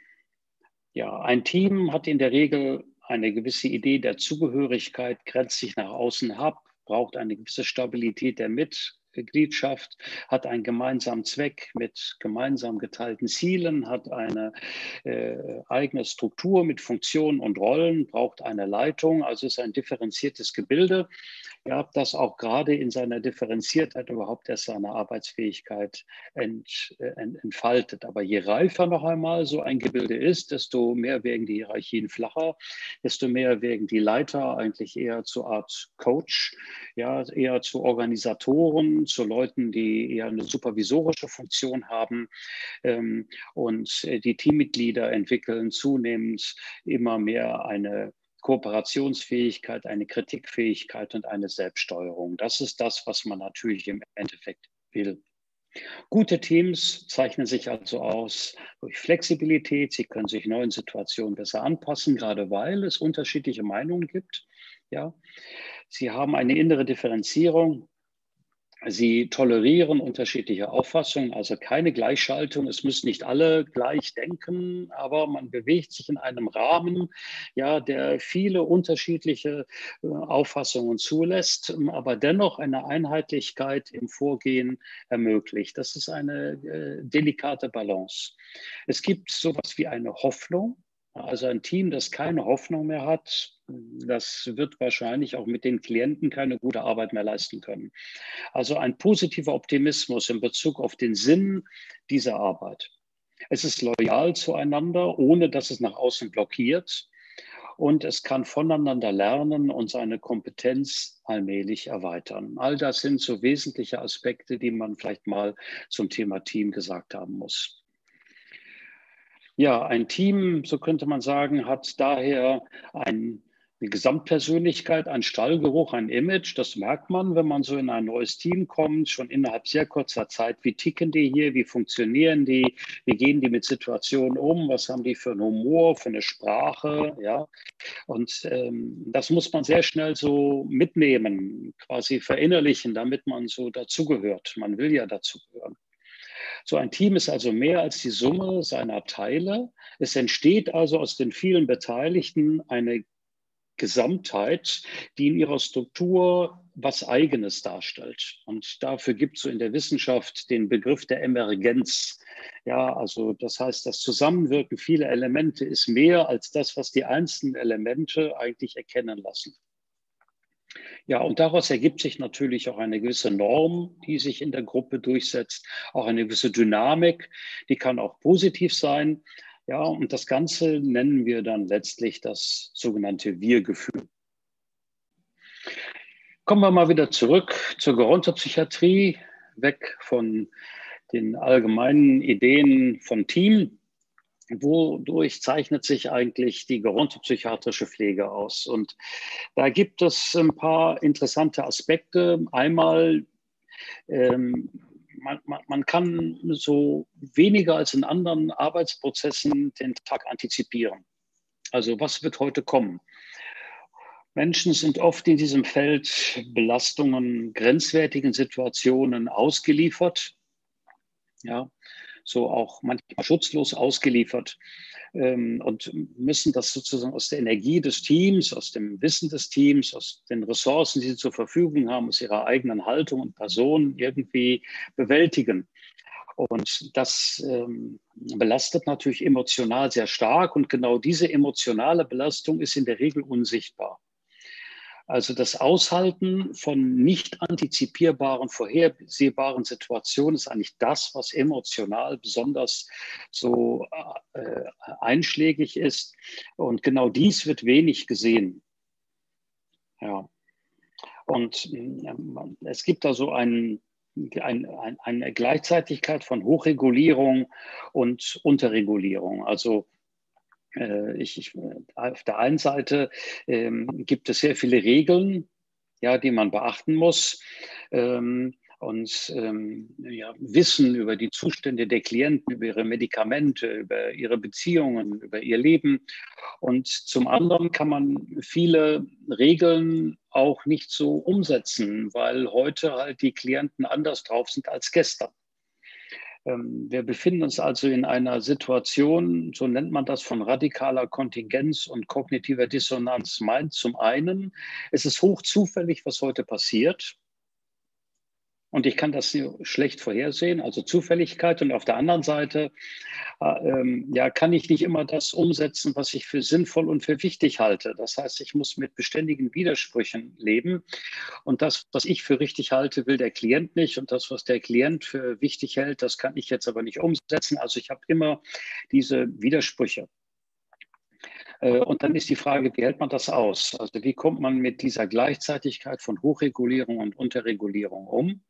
Speaker 1: Ja, ein Team hat in der Regel eine gewisse Idee der Zugehörigkeit, grenzt sich nach außen ab, braucht eine gewisse Stabilität der Mitgliedschaft, hat einen gemeinsamen Zweck mit gemeinsam geteilten Zielen, hat eine äh, eigene Struktur mit Funktionen und Rollen, braucht eine Leitung, also ist ein differenziertes Gebilde, ja, das auch gerade in seiner Differenziertheit überhaupt erst seine Arbeitsfähigkeit ent, äh, entfaltet. Aber je reifer noch einmal so ein Gebilde ist, desto mehr werden die Hierarchien flacher, desto mehr werden die Leiter eigentlich eher zur Art Coach, ja, eher zu Organisatoren, zu Leuten, die eher eine supervisorische Funktion haben. Ähm, und die Teammitglieder entwickeln zunehmend immer mehr eine Kooperationsfähigkeit, eine Kritikfähigkeit und eine Selbststeuerung. Das ist das, was man natürlich im Endeffekt will. Gute Teams zeichnen sich also aus durch Flexibilität. Sie können sich neuen Situationen besser anpassen, gerade weil es unterschiedliche Meinungen gibt. Ja. Sie haben eine innere Differenzierung. Sie tolerieren unterschiedliche Auffassungen, also keine Gleichschaltung. Es müssen nicht alle gleich denken, aber man bewegt sich in einem Rahmen, ja, der viele unterschiedliche äh, Auffassungen zulässt, aber dennoch eine Einheitlichkeit im Vorgehen ermöglicht. Das ist eine äh, delikate Balance. Es gibt sowas wie eine Hoffnung. Also ein Team, das keine Hoffnung mehr hat, das wird wahrscheinlich auch mit den Klienten keine gute Arbeit mehr leisten können. Also ein positiver Optimismus in Bezug auf den Sinn dieser Arbeit. Es ist loyal zueinander, ohne dass es nach außen blockiert. Und es kann voneinander lernen und seine Kompetenz allmählich erweitern. All das sind so wesentliche Aspekte, die man vielleicht mal zum Thema Team gesagt haben muss. Ja, ein Team, so könnte man sagen, hat daher ein, eine Gesamtpersönlichkeit, einen Stallgeruch, ein Image. Das merkt man, wenn man so in ein neues Team kommt, schon innerhalb sehr kurzer Zeit. Wie ticken die hier? Wie funktionieren die? Wie gehen die mit Situationen um? Was haben die für einen Humor, für eine Sprache? Ja, und ähm, das muss man sehr schnell so mitnehmen, quasi verinnerlichen, damit man so dazugehört. Man will ja dazugehören. So ein Team ist also mehr als die Summe seiner Teile. Es entsteht also aus den vielen Beteiligten eine Gesamtheit, die in ihrer Struktur was Eigenes darstellt. Und dafür gibt es so in der Wissenschaft den Begriff der Emergenz. Ja, also das heißt, das Zusammenwirken vieler Elemente ist mehr als das, was die einzelnen Elemente eigentlich erkennen lassen. Ja, und daraus ergibt sich natürlich auch eine gewisse Norm, die sich in der Gruppe durchsetzt, auch eine gewisse Dynamik, die kann auch positiv sein. Ja, und das Ganze nennen wir dann letztlich das sogenannte Wir-Gefühl. Kommen wir mal wieder zurück zur Gerontopsychiatrie, weg von den allgemeinen Ideen von Team. Wodurch zeichnet sich eigentlich die gerontopsychiatrische Pflege aus? Und da gibt es ein paar interessante Aspekte. Einmal, ähm, man, man, man kann so weniger als in anderen Arbeitsprozessen den Tag antizipieren. Also was wird heute kommen? Menschen sind oft in diesem Feld Belastungen, grenzwertigen Situationen ausgeliefert. Ja, so auch manchmal schutzlos ausgeliefert ähm, und müssen das sozusagen aus der Energie des Teams, aus dem Wissen des Teams, aus den Ressourcen, die sie zur Verfügung haben, aus ihrer eigenen Haltung und Person irgendwie bewältigen. Und das ähm, belastet natürlich emotional sehr stark und genau diese emotionale Belastung ist in der Regel unsichtbar. Also das Aushalten von nicht antizipierbaren, vorhersehbaren Situationen ist eigentlich das, was emotional besonders so äh, einschlägig ist. Und genau dies wird wenig gesehen. Ja. Und äh, es gibt da so ein, ein, ein, eine Gleichzeitigkeit von Hochregulierung und Unterregulierung. Also Ich, ich, auf der einen Seite ähm, gibt es sehr viele Regeln, ja, die man beachten muss ähm, und ähm, ja, Wissen über die Zustände der Klienten, über ihre Medikamente, über ihre Beziehungen, über ihr Leben. Und zum anderen kann man viele Regeln auch nicht so umsetzen, weil heute halt die Klienten anders drauf sind als gestern. Wir befinden uns also in einer Situation, so nennt man das, von radikaler Kontingenz und kognitiver Dissonanz. Meint zum einen, es ist hoch zufällig, was heute passiert. Und ich kann das schlecht vorhersehen, also Zufälligkeit. Und auf der anderen Seite äh, ähm, ja, kann ich nicht immer das umsetzen, was ich für sinnvoll und für wichtig halte. Das heißt, ich muss mit beständigen Widersprüchen leben. Und das, was ich für richtig halte, will der Klient nicht. Und das, was der Klient für wichtig hält, das kann ich jetzt aber nicht umsetzen. Also ich habe immer diese Widersprüche. Und dann ist die Frage, wie hält man das aus? Also wie kommt man mit dieser Gleichzeitigkeit von Hochregulierung und Unterregulierung um?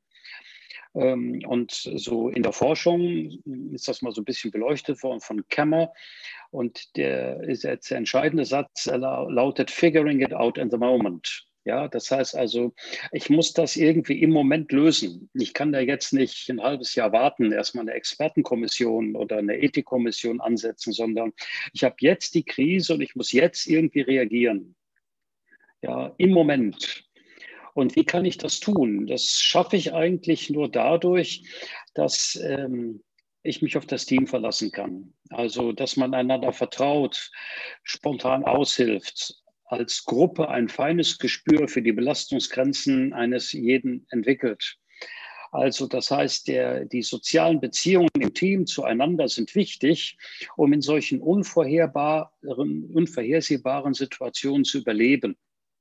Speaker 1: Und so in der Forschung ist das mal so ein bisschen beleuchtet worden von Kammer. Und der, ist jetzt der entscheidende Satz lautet, figuring it out in the moment. Ja, das heißt also, ich muss das irgendwie im Moment lösen. Ich kann da jetzt nicht ein halbes Jahr warten, erstmal eine Expertenkommission oder eine Ethikkommission ansetzen, sondern ich habe jetzt die Krise und ich muss jetzt irgendwie reagieren. Ja, im Moment. Und wie kann ich das tun? Das schaffe ich eigentlich nur dadurch, dass ähm, ich mich auf das Team verlassen kann. Also, dass man einander vertraut, spontan aushilft, als Gruppe ein feines Gespür für die Belastungsgrenzen eines jeden entwickelt. Also das heißt, der, die sozialen Beziehungen im Team zueinander sind wichtig, um in solchen unvorherbaren, unvorhersehbaren Situationen zu überleben.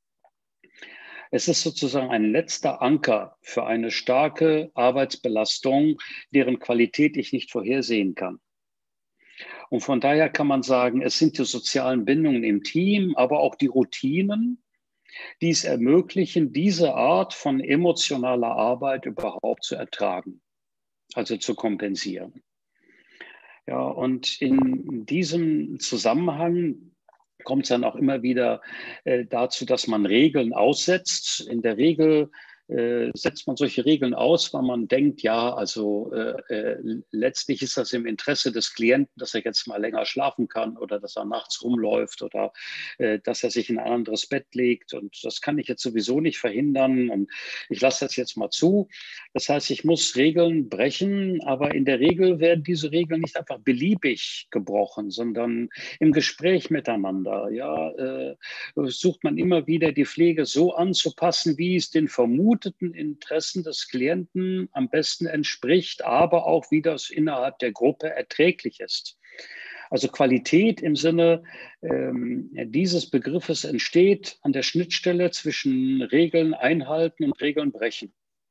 Speaker 1: Es ist sozusagen ein letzter Anker für eine starke Arbeitsbelastung, deren Qualität ich nicht vorhersehen kann. Und von daher kann man sagen, es sind die sozialen Bindungen im Team, aber auch die Routinen, die es ermöglichen, diese Art von emotionaler Arbeit überhaupt zu ertragen, also zu kompensieren. Ja, und in diesem Zusammenhang kommt es dann auch immer wieder äh, dazu, dass man Regeln aussetzt. In der Regel äh, setzt man solche Regeln aus, weil man denkt, ja, also äh, äh, letztlich ist das im Interesse des Klienten, dass er jetzt mal länger schlafen kann oder dass er nachts rumläuft oder äh, dass er sich in ein anderes Bett legt. Und das kann ich jetzt sowieso nicht verhindern. Und ich lasse das jetzt mal zu. Das heißt, ich muss Regeln brechen, aber in der Regel werden diese Regeln nicht einfach beliebig gebrochen, sondern im Gespräch miteinander. Ja, äh, sucht man immer wieder die Pflege so anzupassen, wie es den vermuteten Interessen des Klienten am besten entspricht, aber auch wie das innerhalb der Gruppe erträglich ist. Also Qualität im Sinne ähm, dieses Begriffes entsteht an der Schnittstelle zwischen Regeln einhalten und Regeln brechen.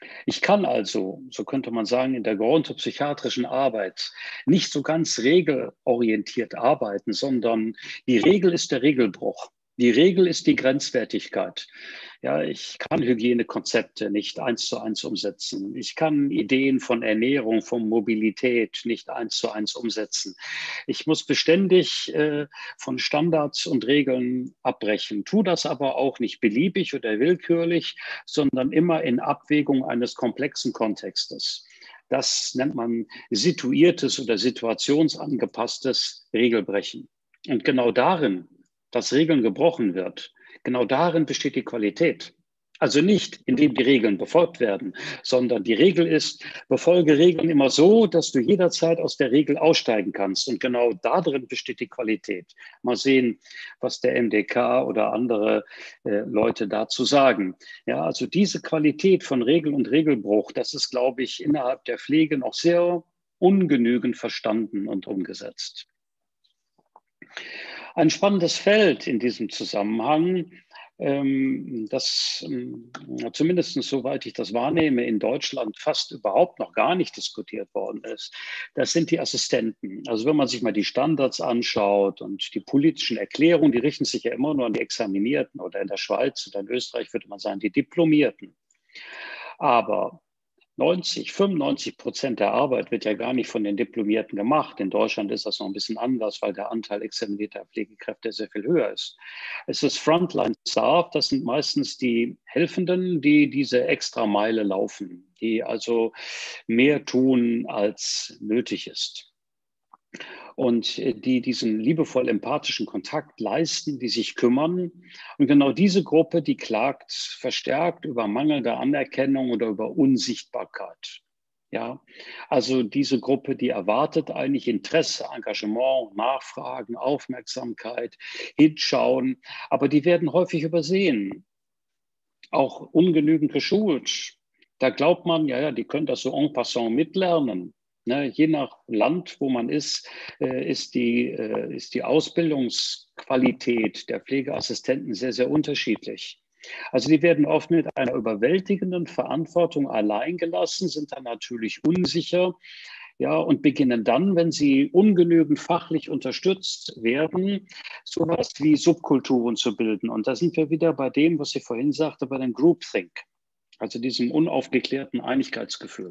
Speaker 1: Ich kann also, so könnte man sagen, in der gerontopsychiatrischen Arbeit nicht so ganz regelorientiert arbeiten, sondern die Regel ist der Regelbruch. Die Regel ist die Grenzwertigkeit. Ja, ich kann Hygienekonzepte nicht eins zu eins umsetzen. Ich kann Ideen von Ernährung, von Mobilität nicht eins zu eins umsetzen. Ich muss beständig äh, von Standards und Regeln abbrechen, tu das aber auch nicht beliebig oder willkürlich, sondern immer in Abwägung eines komplexen Kontextes. Das nennt man situiertes oder situationsangepasstes Regelbrechen. Und genau darin, dass Regeln gebrochen wird, genau darin besteht die Qualität. Also nicht, indem die Regeln befolgt werden, sondern die Regel ist, befolge Regeln immer so, dass du jederzeit aus der Regel aussteigen kannst. Und genau darin besteht die Qualität. Mal sehen, was der M D K oder andere äh, Leute dazu sagen. Ja, also diese Qualität von Regel und Regelbruch, das ist, glaube ich, innerhalb der Pflege noch sehr ungenügend verstanden und umgesetzt. Ein spannendes Feld in diesem Zusammenhang, ähm, das ähm, zumindest soweit ich das wahrnehme, in Deutschland fast überhaupt noch gar nicht diskutiert worden ist, das sind die Assistenten. Also wenn man sich mal die Standards anschaut und die politischen Erklärungen, die richten sich ja immer nur an die Examinierten oder in der Schweiz oder in Österreich würde man sagen, die Diplomierten. Aber neunzig, fünfundneunzig Prozent der Arbeit wird ja gar nicht von den Diplomierten gemacht. In Deutschland ist das noch ein bisschen anders, weil der Anteil examinierter Pflegekräfte sehr viel höher ist. Es ist Frontline-Staff, das sind meistens die Helfenden, die diese extra Meile laufen, die also mehr tun, als nötig ist. Und die diesen liebevoll empathischen Kontakt leisten, die sich kümmern. Und genau diese Gruppe, die klagt verstärkt über mangelnde Anerkennung oder über Unsichtbarkeit. Ja, also diese Gruppe, die erwartet eigentlich Interesse, Engagement, Nachfragen, Aufmerksamkeit, Hinschauen, aber die werden häufig übersehen, auch ungenügend geschult. Da glaubt man, ja, ja, die können das so en passant mitlernen. Ne, je nach Land, wo man ist, äh, ist, die, äh, ist die Ausbildungsqualität der Pflegeassistenten sehr, sehr unterschiedlich. Also die werden oft mit einer überwältigenden Verantwortung allein gelassen, sind dann natürlich unsicher, ja, und beginnen dann, wenn sie ungenügend fachlich unterstützt werden, sowas wie Subkulturen zu bilden. Und da sind wir wieder bei dem, was ich vorhin sagte, bei dem Groupthink, also diesem unaufgeklärten Einigkeitsgefühl.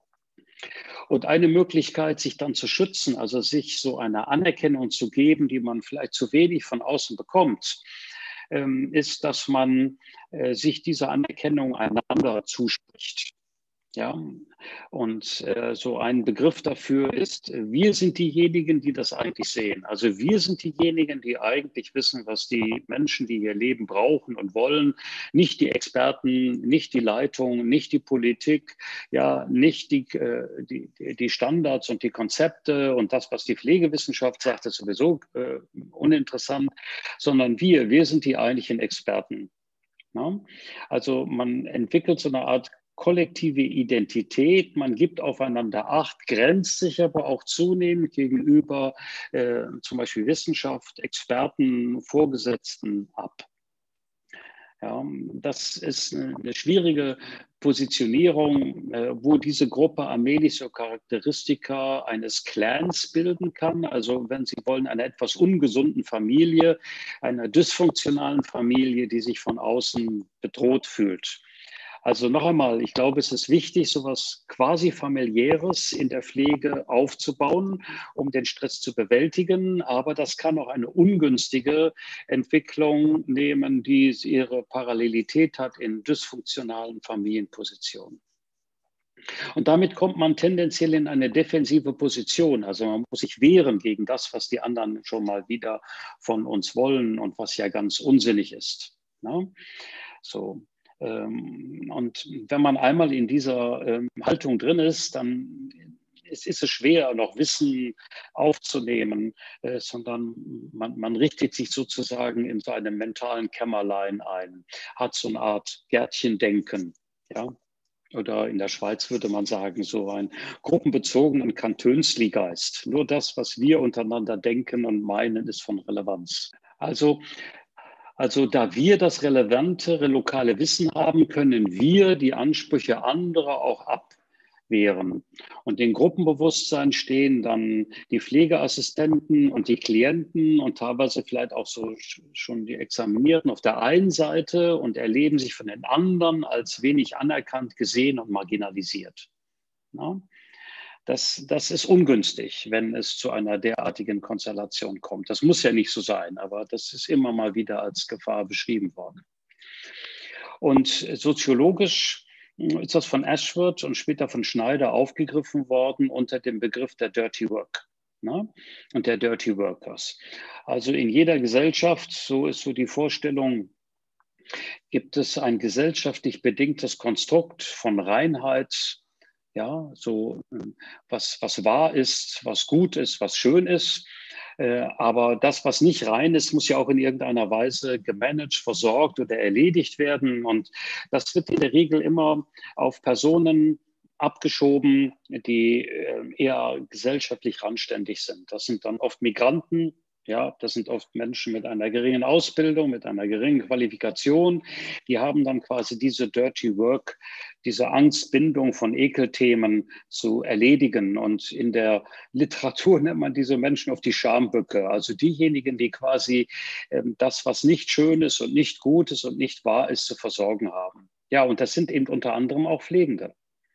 Speaker 1: Und eine Möglichkeit, sich dann zu schützen, also sich so eine Anerkennung zu geben, die man vielleicht zu wenig von außen bekommt, ist, dass man sich diese Anerkennung einander zuspricht. Ja, und äh, so ein Begriff dafür ist, wir sind diejenigen, die das eigentlich sehen. Also wir sind diejenigen, die eigentlich wissen, was die Menschen, die hier leben, brauchen und wollen. Nicht die Experten, nicht die Leitung, nicht die Politik, ja, nicht die, äh, die, die Standards und die Konzepte und das, was die Pflegewissenschaft sagt, ist sowieso äh, uninteressant, sondern wir, wir sind die eigentlichen Experten. Ja? Also man entwickelt so eine Art kollektive Identität, man gibt aufeinander Acht, grenzt sich aber auch zunehmend gegenüber äh, zum Beispiel Wissenschaft, Experten, Vorgesetzten ab. Ja, das ist eine schwierige Positionierung, äh, wo diese Gruppe allmählich so Charakteristika eines Clans bilden kann. Also wenn Sie wollen, einer etwas ungesunden Familie, einer dysfunktionalen Familie, die sich von außen bedroht fühlt. Also noch einmal, ich glaube, es ist wichtig, so etwas quasi Familiäres in der Pflege aufzubauen, um den Stress zu bewältigen. Aber das kann auch eine ungünstige Entwicklung nehmen, die ihre Parallelität hat in dysfunktionalen Familienpositionen. Und damit kommt man tendenziell in eine defensive Position. Also man muss sich wehren gegen das, was die anderen schon mal wieder von uns wollen und was ja ganz unsinnig ist. Ne? So. Und wenn man einmal in dieser ähm, Haltung drin ist, dann ist, ist es schwer, noch Wissen aufzunehmen, äh, sondern man, man richtet sich sozusagen in seinem mentalen Kämmerlein ein, hat so eine Art Gärtchendenken. Ja? Oder in der Schweiz würde man sagen, so einen gruppenbezogenen Kantonsli-Geist. Nur das, was wir untereinander denken und meinen, ist von Relevanz. Also Also da wir das relevante lokale Wissen haben, können wir die Ansprüche anderer auch abwehren. Und in Gruppenbewusstsein stehen dann die Pflegeassistenten und die Klienten und teilweise vielleicht auch so schon die Examinierten auf der einen Seite und erleben sich von den anderen als wenig anerkannt, gesehen und marginalisiert. Ja? Das, das ist ungünstig, wenn es zu einer derartigen Konstellation kommt. Das muss ja nicht so sein, aber das ist immer mal wieder als Gefahr beschrieben worden. Und soziologisch ist das von Ashworth und später von Schneider aufgegriffen worden unter dem Begriff der Dirty Work, ne? Und der Dirty Workers. Also in jeder Gesellschaft, so ist so die Vorstellung, gibt es ein gesellschaftlich bedingtes Konstrukt von Reinheit, ja, so was, was wahr ist, was gut ist, was schön ist. Äh, aber das, was nicht rein ist, muss ja auch in irgendeiner Weise gemanagt, versorgt oder erledigt werden. Und das wird in der Regel immer auf Personen abgeschoben, die äh, eher gesellschaftlich randständig sind. Das sind dann oft Migranten. Ja, das sind oft Menschen mit einer geringen Ausbildung, mit einer geringen Qualifikation. Die haben dann quasi diese Dirty Work, diese Angstbindung von Ekelthemen zu erledigen. Und in der Literatur nennt man diese Menschen auf die Schamböcke. Also diejenigen, die quasi ähm, das, was nicht schön ist und nicht gut ist und nicht wahr ist, zu versorgen haben. Ja, und das sind eben unter anderem auch Pflegende.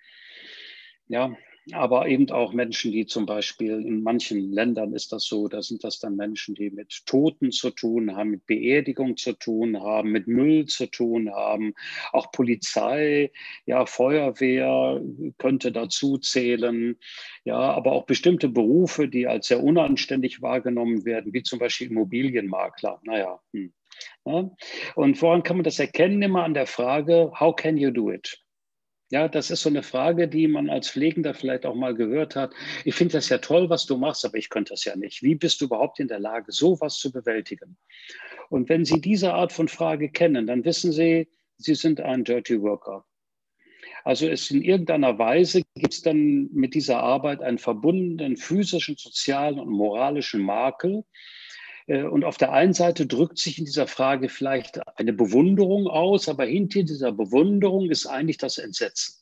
Speaker 1: Ja, aber eben auch Menschen, die zum Beispiel in manchen Ländern ist das so, da sind das dann Menschen, die mit Toten zu tun haben, mit Beerdigung zu tun haben, mit Müll zu tun haben. Auch Polizei, ja, Feuerwehr könnte dazu zählen. Ja, aber auch bestimmte Berufe, die als sehr unanständig wahrgenommen werden, wie zum Beispiel Immobilienmakler. Naja, hm. Ja. Und woran kann man das erkennen? Immer an der Frage, how can you do it? Ja, das ist so eine Frage, die man als Pflegender vielleicht auch mal gehört hat. Ich finde das ja toll, was du machst, aber ich könnte das ja nicht. Wie bist du überhaupt in der Lage, sowas zu bewältigen? Und wenn Sie diese Art von Frage kennen, dann wissen Sie, Sie sind ein Dirty Worker. Also es in irgendeiner Weise gibt es dann mit dieser Arbeit einen verbundenen physischen, sozialen und moralischen Makel. Und auf der einen Seite drückt sich in dieser Frage vielleicht eine Bewunderung aus, aber hinter dieser Bewunderung ist eigentlich das Entsetzen.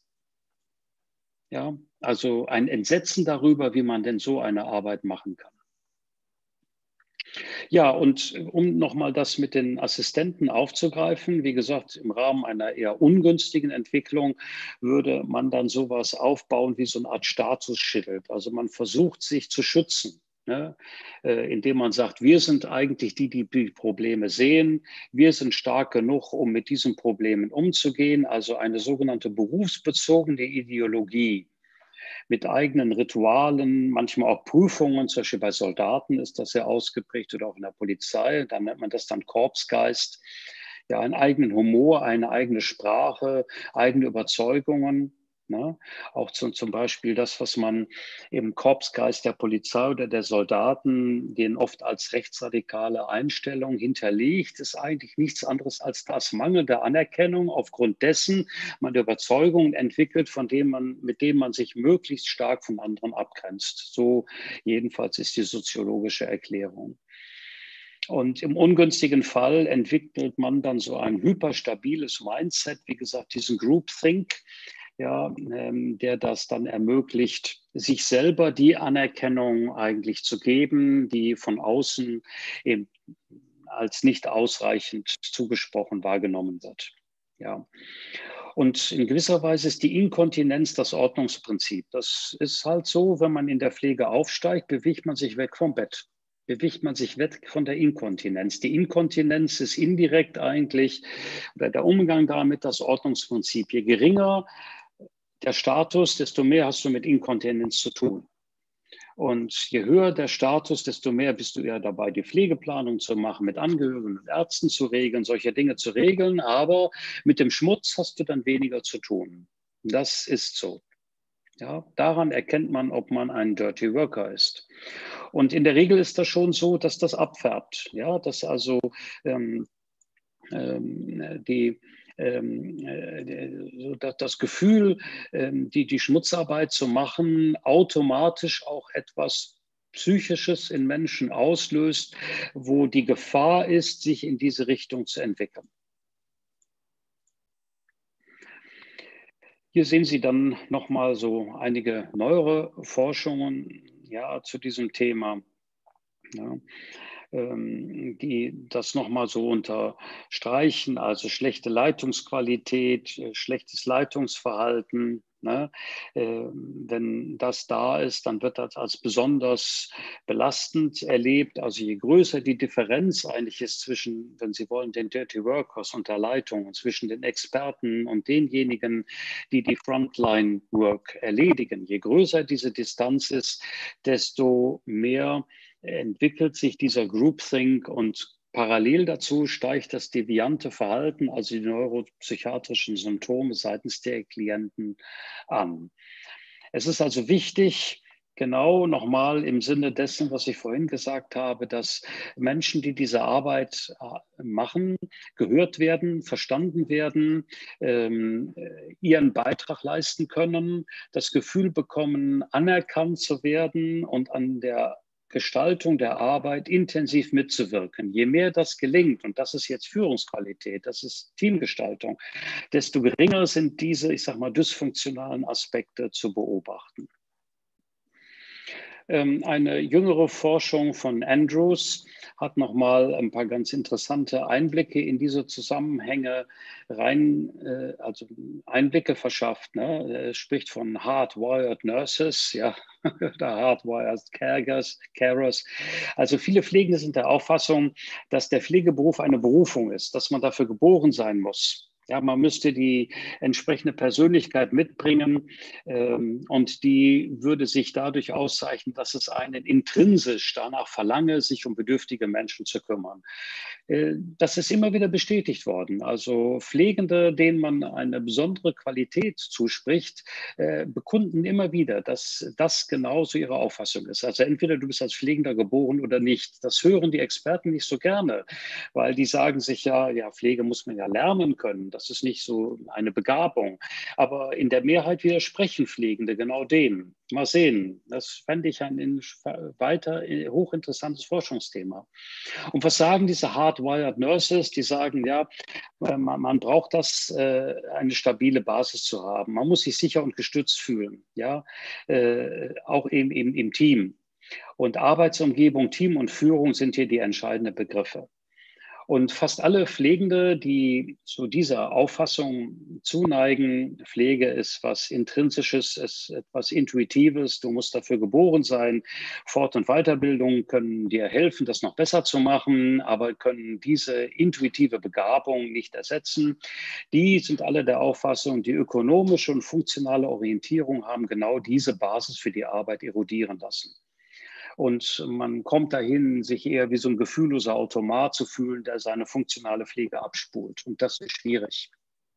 Speaker 1: Ja, also ein Entsetzen darüber, wie man denn so eine Arbeit machen kann. Ja, und um nochmal das mit den Assistenten aufzugreifen, wie gesagt, im Rahmen einer eher ungünstigen Entwicklung würde man dann sowas aufbauen wie so eine Art Statusschild. Also man versucht, sich zu schützen. Ne, äh, indem man sagt, wir sind eigentlich die, die die Probleme sehen. Wir sind stark genug, um mit diesen Problemen umzugehen. Also eine sogenannte berufsbezogene Ideologie mit eigenen Ritualen, manchmal auch Prüfungen. Zum Beispiel bei Soldaten ist das sehr ausgeprägt oder auch in der Polizei. Da nennt man das dann Korpsgeist. Ja, einen eigenen Humor, eine eigene Sprache, eigene Überzeugungen. Ne? Auch zum, zum Beispiel das, was man im Korpsgeist der Polizei oder der Soldaten, den oft als rechtsradikale Einstellung hinterlegt, ist eigentlich nichts anderes als das mangelnde Anerkennung, aufgrund dessen man Überzeugungen entwickelt, von denen man, mit denen man sich möglichst stark von anderen abgrenzt. So jedenfalls ist die soziologische Erklärung. Und im ungünstigen Fall entwickelt man dann so ein hyperstabiles Mindset, wie gesagt, diesen Groupthink, ja, ähm, der das dann ermöglicht, sich selber die Anerkennung eigentlich zu geben, die von außen eben als nicht ausreichend zugesprochen wahrgenommen wird. Ja. Und in gewisser Weise ist die Inkontinenz das Ordnungsprinzip. Das ist halt so, wenn man in der Pflege aufsteigt, bewegt man sich weg vom Bett. Bewegt man sich weg von der Inkontinenz. Die Inkontinenz ist indirekt eigentlich, oder der Umgang damit, das Ordnungsprinzip. Je geringer der Status, desto mehr hast du mit Inkontinenz zu tun. Und je höher der Status, desto mehr bist du eher dabei, die Pflegeplanung zu machen, mit Angehörigen und Ärzten zu regeln, solche Dinge zu regeln. Aber mit dem Schmutz hast du dann weniger zu tun. Das ist so. Ja, daran erkennt man, ob man ein Dirty Worker ist. Und in der Regel ist das schon so, dass das abfärbt. Ja, dass also ähm, ähm, die das Gefühl, die, die Schmutzarbeit zu machen, automatisch auch etwas Psychisches in Menschen auslöst, wo die Gefahr ist, sich in diese Richtung zu entwickeln. Hier sehen Sie dann nochmal so einige neuere Forschungen, ja, zu diesem Thema. Ja, ähm, die das nochmal so unterstreichen, also schlechte Leitungsqualität, äh, schlechtes Leitungsverhalten. Ne? Ähm, wenn das da ist, dann wird das als besonders belastend erlebt. Also je größer die Differenz eigentlich ist zwischen, wenn Sie wollen, den Dirty Workers und der Leitung, zwischen den Experten und denjenigen, die die Frontline Work erledigen, je größer diese Distanz ist, desto mehr entwickelt sich dieser Groupthink und parallel dazu steigt das deviante Verhalten, also die neuropsychiatrischen Symptome seitens der Klienten an. Es ist also wichtig, genau nochmal im Sinne dessen, was ich vorhin gesagt habe, dass Menschen, die diese Arbeit machen, gehört werden, verstanden werden, ähm, ihren Beitrag leisten können, das Gefühl bekommen, anerkannt zu werden und an der Gestaltung der Arbeit intensiv mitzuwirken. Je mehr das gelingt, und das ist jetzt Führungsqualität, das ist Teamgestaltung, desto geringer sind diese, ich sage mal, dysfunktionalen Aspekte zu beobachten. Eine jüngere Forschung von Andrews hat nochmal ein paar ganz interessante Einblicke in diese Zusammenhänge rein, also Einblicke verschafft. Ne? Er spricht von hardwired nurses, ja, oder hardwired carers, carers. Also viele Pflegende sind der Auffassung, dass der Pflegeberuf eine Berufung ist, dass man dafür geboren sein muss. Ja, man müsste die entsprechende Persönlichkeit mitbringen ähm, und die würde sich dadurch auszeichnen, dass es einen intrinsisch danach verlange, sich um bedürftige Menschen zu kümmern. Äh, das ist immer wieder bestätigt worden. Also Pflegende, denen man eine besondere Qualität zuspricht, äh, bekunden immer wieder, dass das genauso ihre Auffassung ist. Also entweder du bist als Pflegender geboren oder nicht. Das hören die Experten nicht so gerne, weil die sagen sich ja, ja, Pflege muss man ja lernen können. Das ist nicht so eine Begabung. Aber in der Mehrheit widersprechen Pflegende genau dem. Mal sehen. Das fände ich ein weiter hochinteressantes Forschungsthema. Und was sagen diese hardwired nurses? Die sagen, ja, man, man braucht das, äh, eine stabile Basis zu haben. Man muss sich sicher und gestützt fühlen, ja, äh, auch im, im, im Team. Und Arbeitsumgebung, Team und Führung sind hier die entscheidenden Begriffe. Und fast alle Pflegende, die zu dieser Auffassung zuneigen, Pflege ist was Intrinsisches, ist etwas Intuitives, du musst dafür geboren sein. Fort- und Weiterbildung können dir helfen, das noch besser zu machen, aber können diese intuitive Begabung nicht ersetzen. Die sind alle der Auffassung, die ökonomische und funktionale Orientierung haben genau diese Basis für die Arbeit erodieren lassen. Und man kommt dahin, sich eher wie so ein gefühlloser Automat zu fühlen, der seine funktionale Pflege abspult. Und das ist schwierig.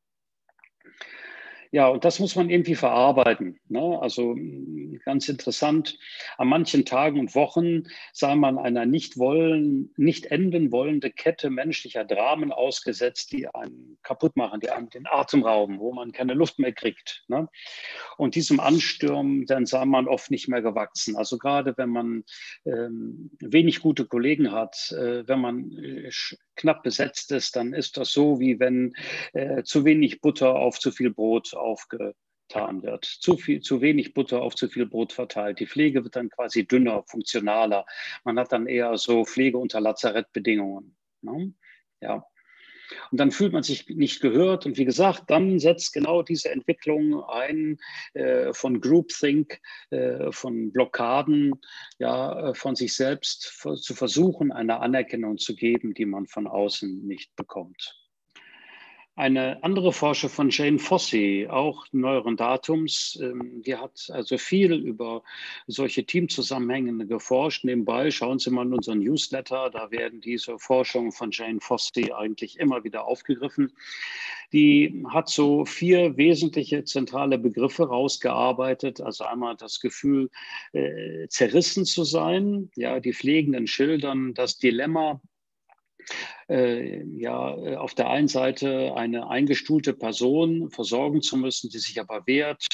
Speaker 1: Ja, und das muss man irgendwie verarbeiten. Ne? Also ganz interessant, an manchen Tagen und Wochen sei man einer nicht wollen, nicht enden wollende Kette menschlicher Dramen ausgesetzt, die einen kaputt machen, die einem den Atem rauben, wo man keine Luft mehr kriegt. Ne? Und diesem Anstürmen, dann sei man oft nicht mehr gewachsen. Also gerade wenn man ähm, wenig gute Kollegen hat, äh, wenn man äh, knapp besetzt ist, dann ist das so, wie wenn äh, zu wenig Butter auf zu viel Brot aufgetan wird. Zu viel, zu wenig Butter auf zu viel Brot verteilt. Die Pflege wird dann quasi dünner, funktionaler. Man hat dann eher so Pflege unter Lazarettbedingungen. Ne? Ja. Und dann fühlt man sich nicht gehört. Und wie gesagt, dann setzt genau diese Entwicklung ein äh, von Groupthink, äh, von Blockaden, ja, äh, von sich selbst zu versuchen, eine Anerkennung zu geben, die man von außen nicht bekommt. Eine andere Forscher von Jane Fossey, auch neueren Datums, die hat also viel über solche Teamzusammenhänge geforscht. Nebenbei schauen Sie mal in unseren Newsletter, da werden diese Forschungen von Jane Fossey eigentlich immer wieder aufgegriffen. Die hat so vier wesentliche zentrale Begriffe rausgearbeitet. Also einmal das Gefühl, äh, zerrissen zu sein. Ja, die Pflegenden schildern das Dilemma, Äh, ja, äh, auf der einen Seite eine eingestuhlte Person versorgen zu müssen, die sich aber wehrt,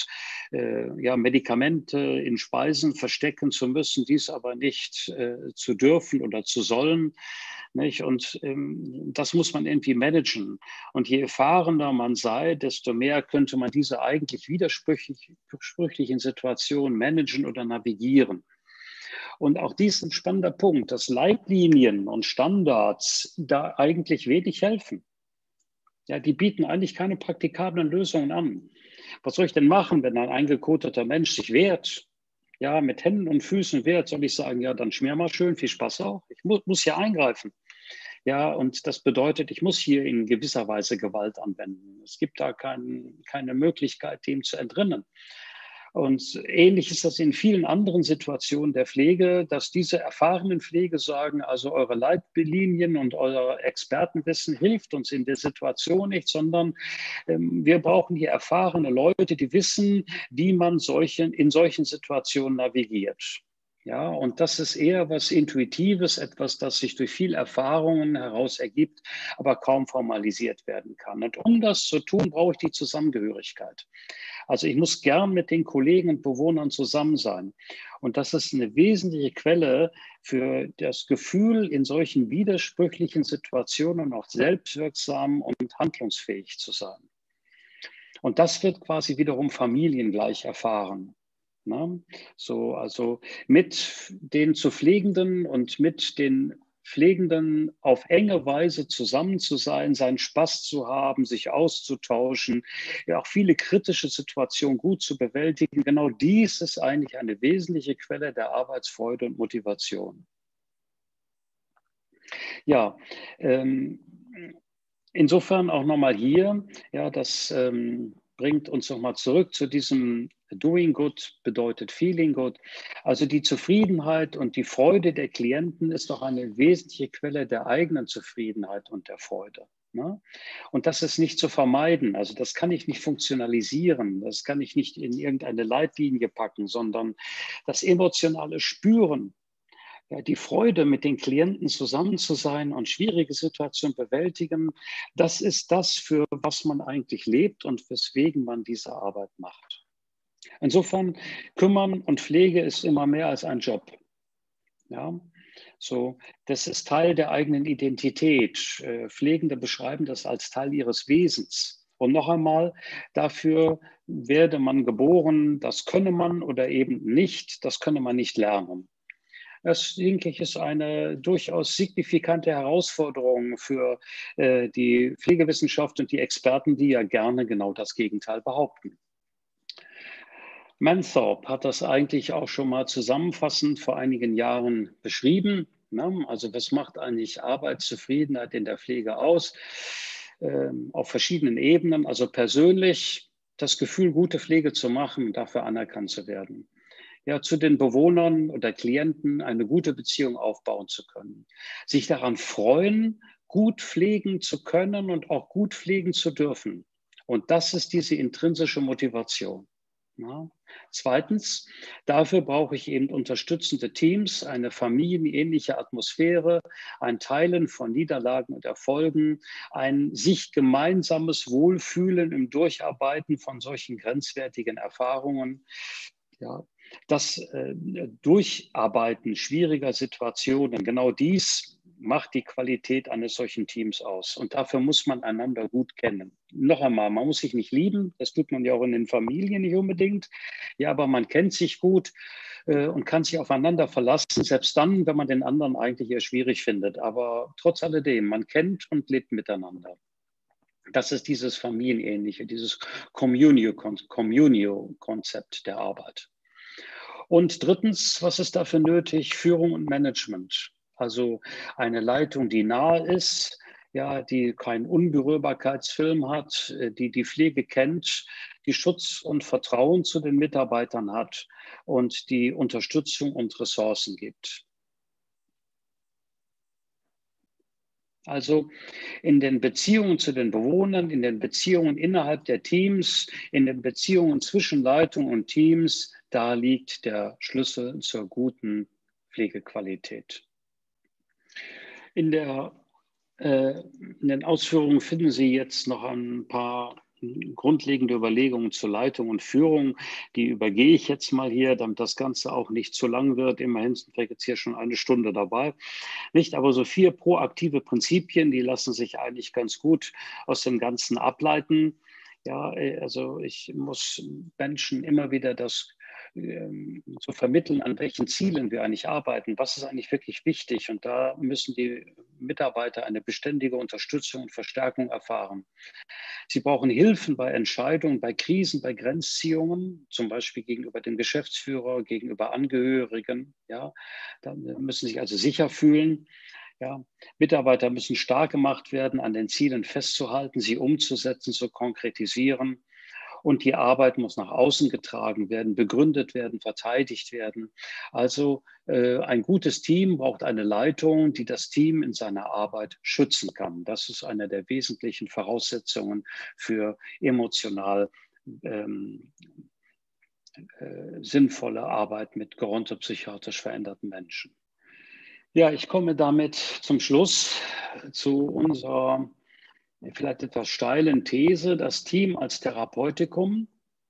Speaker 1: äh, ja, Medikamente in Speisen verstecken zu müssen, dies aber nicht äh, zu dürfen oder zu sollen. Nicht? Und ähm, das muss man irgendwie managen. Und je erfahrener man sei, desto mehr könnte man diese eigentlich widersprüchlich, widersprüchlichen Situationen managen oder navigieren. Und auch dies ist ein spannender Punkt, dass Leitlinien und Standards da eigentlich wenig helfen. Ja, die bieten eigentlich keine praktikablen Lösungen an. Was soll ich denn machen, wenn ein eingekoteter Mensch sich wehrt? Ja, mit Händen und Füßen wehrt, soll ich sagen, ja, dann schmier mal schön, viel Spaß auch. Ich muss, muss hier eingreifen. Ja, und das bedeutet, ich muss hier in gewisser Weise Gewalt anwenden. Es gibt da kein, keine Möglichkeit, dem zu entrinnen. Und ähnlich ist das in vielen anderen Situationen der Pflege, dass diese erfahrenen Pflege sagen, also eure Leitlinien und euer Expertenwissen hilft uns in der Situation nicht, sondern ähm, wir brauchen hier erfahrene Leute, die wissen, wie man solchen, in solchen Situationen navigiert. Ja, und das ist eher was Intuitives, etwas, das sich durch viel Erfahrungen heraus ergibt, aber kaum formalisiert werden kann. Und um das zu tun, brauche ich die Zusammengehörigkeit. Also ich muss gern mit den Kollegen und Bewohnern zusammen sein. Und das ist eine wesentliche Quelle für das Gefühl, in solchen widersprüchlichen Situationen auch selbstwirksam und handlungsfähig zu sein. Und das wird quasi wiederum familiengleich erfahren. Ne? So, also mit den zu Pflegenden und mit den Pflegenden auf enge Weise zusammen zu sein, seinen Spaß zu haben, sich auszutauschen, ja auch viele kritische Situationen gut zu bewältigen. Genau dies ist eigentlich eine wesentliche Quelle der Arbeitsfreude und Motivation. Ja, ähm, insofern auch nochmal hier, ja, das ähm, bringt uns nochmal zurück zu diesem Doing Good bedeutet Feeling Good. Also die Zufriedenheit und die Freude der Klienten ist doch eine wesentliche Quelle der eigenen Zufriedenheit und der Freude. Ne? Und das ist nicht zu vermeiden. Also das kann ich nicht funktionalisieren, das kann ich nicht in irgendeine Leitlinie packen, sondern das emotionale Spüren, ja, die Freude, mit den Klienten zusammen zu sein und schwierige Situationen bewältigen, das ist das, für was man eigentlich lebt und weswegen man diese Arbeit macht. Insofern, Kümmern und Pflege ist immer mehr als ein Job. Ja, so, das ist Teil der eigenen Identität. Pflegende beschreiben das als Teil ihres Wesens. Und noch einmal, dafür werde man geboren, das könne man oder eben nicht, das könne man nicht lernen. Das, denke ich, ist eine durchaus signifikante Herausforderung für äh, die Pflegewissenschaft und die Experten, die ja gerne genau das Gegenteil behaupten. Manthorpe hat das eigentlich auch schon mal zusammenfassend vor einigen Jahren beschrieben. Ne? Also was macht eigentlich Arbeitszufriedenheit in der Pflege aus? Ähm, auf verschiedenen Ebenen. Also persönlich das Gefühl, gute Pflege zu machen und dafür anerkannt zu werden. Ja, zu den Bewohnern oder Klienten eine gute Beziehung aufbauen zu können. Sich daran freuen, gut pflegen zu können und auch gut pflegen zu dürfen. Und das ist diese intrinsische Motivation. Ja. Zweitens, dafür brauche ich eben unterstützende Teams, eine familienähnliche Atmosphäre, ein Teilen von Niederlagen und Erfolgen, ein sich gemeinsames Wohlfühlen im Durcharbeiten von solchen grenzwertigen Erfahrungen. Ja, das äh, Durcharbeiten schwieriger Situationen, genau dies macht die Qualität eines solchen Teams aus. Und dafür muss man einander gut kennen. Noch einmal, man muss sich nicht lieben, das tut man ja auch in den Familien nicht unbedingt. Ja, aber man kennt sich gut äh, und kann sich aufeinander verlassen, selbst dann, wenn man den anderen eigentlich eher schwierig findet. Aber trotz alledem, man kennt und lebt miteinander. Das ist dieses Familienähnliche, dieses Communio-Konzept der Arbeit. Und drittens, was ist dafür nötig? Führung und Management. Also eine Leitung, die nahe ist, ja, die keinen Unberührbarkeitsfilm hat, die die Pflege kennt, die Schutz und Vertrauen zu den Mitarbeitern hat und die Unterstützung und Ressourcen gibt. Also in den Beziehungen zu den Bewohnern, in den Beziehungen innerhalb der Teams, in den Beziehungen zwischen Leitung und Teams, da liegt der Schlüssel zur guten Pflegequalität. In, der, äh, in den Ausführungen finden Sie jetzt noch ein paar grundlegende Überlegungen zur Leitung und Führung, die übergehe ich jetzt mal hier, damit das Ganze auch nicht zu lang wird. Immerhin sind wir jetzt hier schon eine Stunde dabei. Nicht, aber so vier proaktive Prinzipien, die lassen sich eigentlich ganz gut aus dem Ganzen ableiten. Ja, also ich muss Menschen immer wieder das ähm, zu vermitteln, an welchen Zielen wir eigentlich arbeiten, was ist eigentlich wirklich wichtig. Und da müssen die Mitarbeiter eine beständige Unterstützung und Verstärkung erfahren. Sie brauchen Hilfen bei Entscheidungen, bei Krisen, bei Grenzziehungen, zum Beispiel gegenüber dem Geschäftsführer, gegenüber Angehörigen. Ja, da müssen sie sich also sicher fühlen. Ja, Mitarbeiter müssen stark gemacht werden, an den Zielen festzuhalten, sie umzusetzen, zu konkretisieren. Und die Arbeit muss nach außen getragen werden, begründet werden, verteidigt werden. Also äh, ein gutes Team braucht eine Leitung, die das Team in seiner Arbeit schützen kann. Das ist eine der wesentlichen Voraussetzungen für emotional ähm, äh, sinnvolle Arbeit mit gerontopsychiatrisch veränderten Menschen. Ja, ich komme damit zum Schluss zu unserer vielleicht etwas steilen These, das Team als Therapeutikum.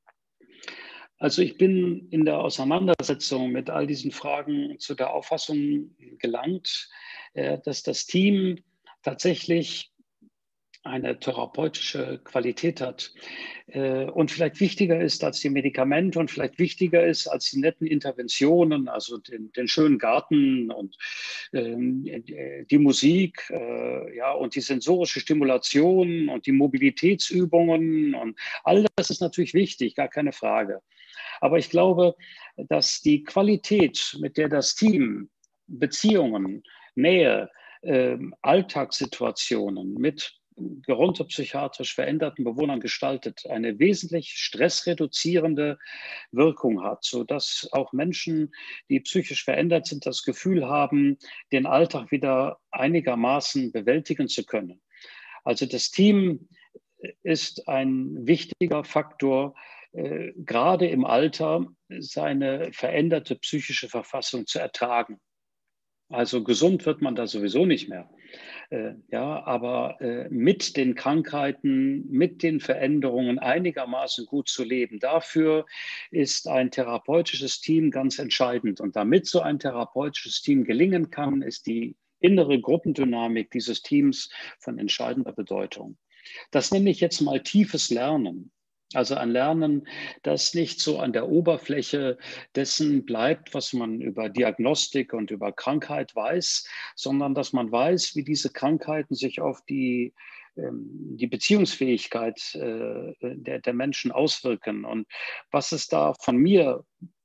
Speaker 1: Also ich bin in der Auseinandersetzung mit all diesen Fragen zu der Auffassung gelangt, dass das Team tatsächlich eine therapeutische Qualität hat und vielleicht wichtiger ist als die Medikamente und vielleicht wichtiger ist als die netten Interventionen, also den, den schönen Garten und ähm, die Musik, äh, ja, und die sensorische Stimulation und die Mobilitätsübungen und all das ist natürlich wichtig, gar keine Frage. Aber ich glaube, dass die Qualität, mit der das Team Beziehungen, Nähe, äh, Alltagssituationen mit gerontopsychiatrisch veränderten Bewohnern gestaltet, eine wesentlich stressreduzierende Wirkung hat, sodass auch Menschen, die psychisch verändert sind, das Gefühl haben, den Alltag wieder einigermaßen bewältigen zu können. Also das Team ist ein wichtiger Faktor, äh, gerade im Alter seine veränderte psychische Verfassung zu ertragen. Also gesund wird man da sowieso nicht mehr. Äh, ja, aber äh, mit den Krankheiten, mit den Veränderungen einigermaßen gut zu leben. Dafür ist ein therapeutisches Team ganz entscheidend. Und damit so ein therapeutisches Team gelingen kann, ist die innere Gruppendynamik dieses Teams von entscheidender Bedeutung. Das nenne ich jetzt mal tiefes Lernen. Also ein Lernen, das nicht so an der Oberfläche dessen bleibt, was man über Diagnostik und über Krankheit weiß, sondern dass man weiß, wie diese Krankheiten sich auf die, die Beziehungsfähigkeit der, der Menschen auswirken und was es da von mir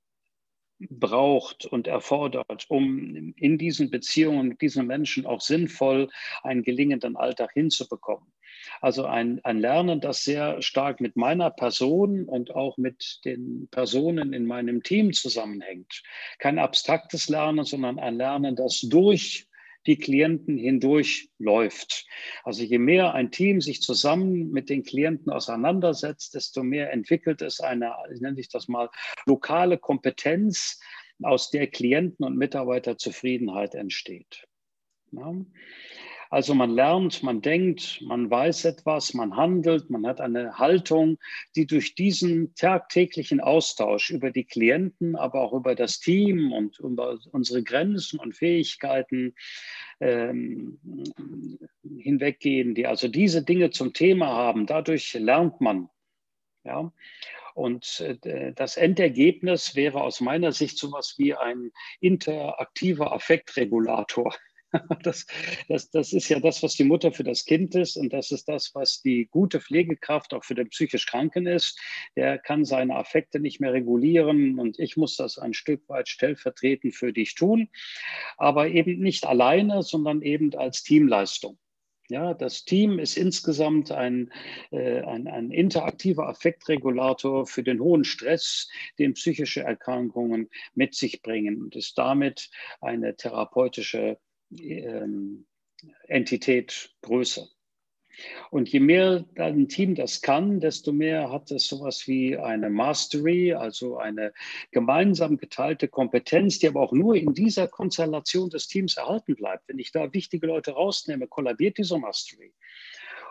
Speaker 1: braucht und erfordert, um in diesen Beziehungen mit diesen Menschen auch sinnvoll einen gelingenden Alltag hinzubekommen. Also ein, ein Lernen, das sehr stark mit meiner Person und auch mit den Personen in meinem Team zusammenhängt. Kein abstraktes Lernen, sondern ein Lernen, das durch die Klienten hindurch läuft. Also je mehr ein Team sich zusammen mit den Klienten auseinandersetzt, desto mehr entwickelt es eine, ich nenne ich das mal, lokale Kompetenz, aus der Klienten- und Mitarbeiterzufriedenheit entsteht. Ja. Also man lernt, man denkt, man weiß etwas, man handelt, man hat eine Haltung, die durch diesen tagtäglichen Austausch über die Klienten, aber auch über das Team und über unsere Grenzen und Fähigkeiten ähm, hinweggehen, die also diese Dinge zum Thema haben. Dadurch lernt man. Ja. Und äh, das Endergebnis wäre aus meiner Sicht sowas wie ein interaktiver Affektregulator. Das, das, das ist ja das, was die Mutter für das Kind ist und das ist das, was die gute Pflegekraft auch für den psychisch Kranken ist. Der kann seine Affekte nicht mehr regulieren und ich muss das ein Stück weit stellvertretend für dich tun, aber eben nicht alleine, sondern eben als Teamleistung. Ja, das Team ist insgesamt ein, äh, ein, ein interaktiver Affektregulator für den hohen Stress, den psychische Erkrankungen mit sich bringen und ist damit eine therapeutische ähm, Entität größer. Und je mehr ein Team das kann, desto mehr hat es sowas wie eine Mastery, also eine gemeinsam geteilte Kompetenz, die aber auch nur in dieser Konstellation des Teams erhalten bleibt. Wenn ich da wichtige Leute rausnehme, kollabiert diese Mastery.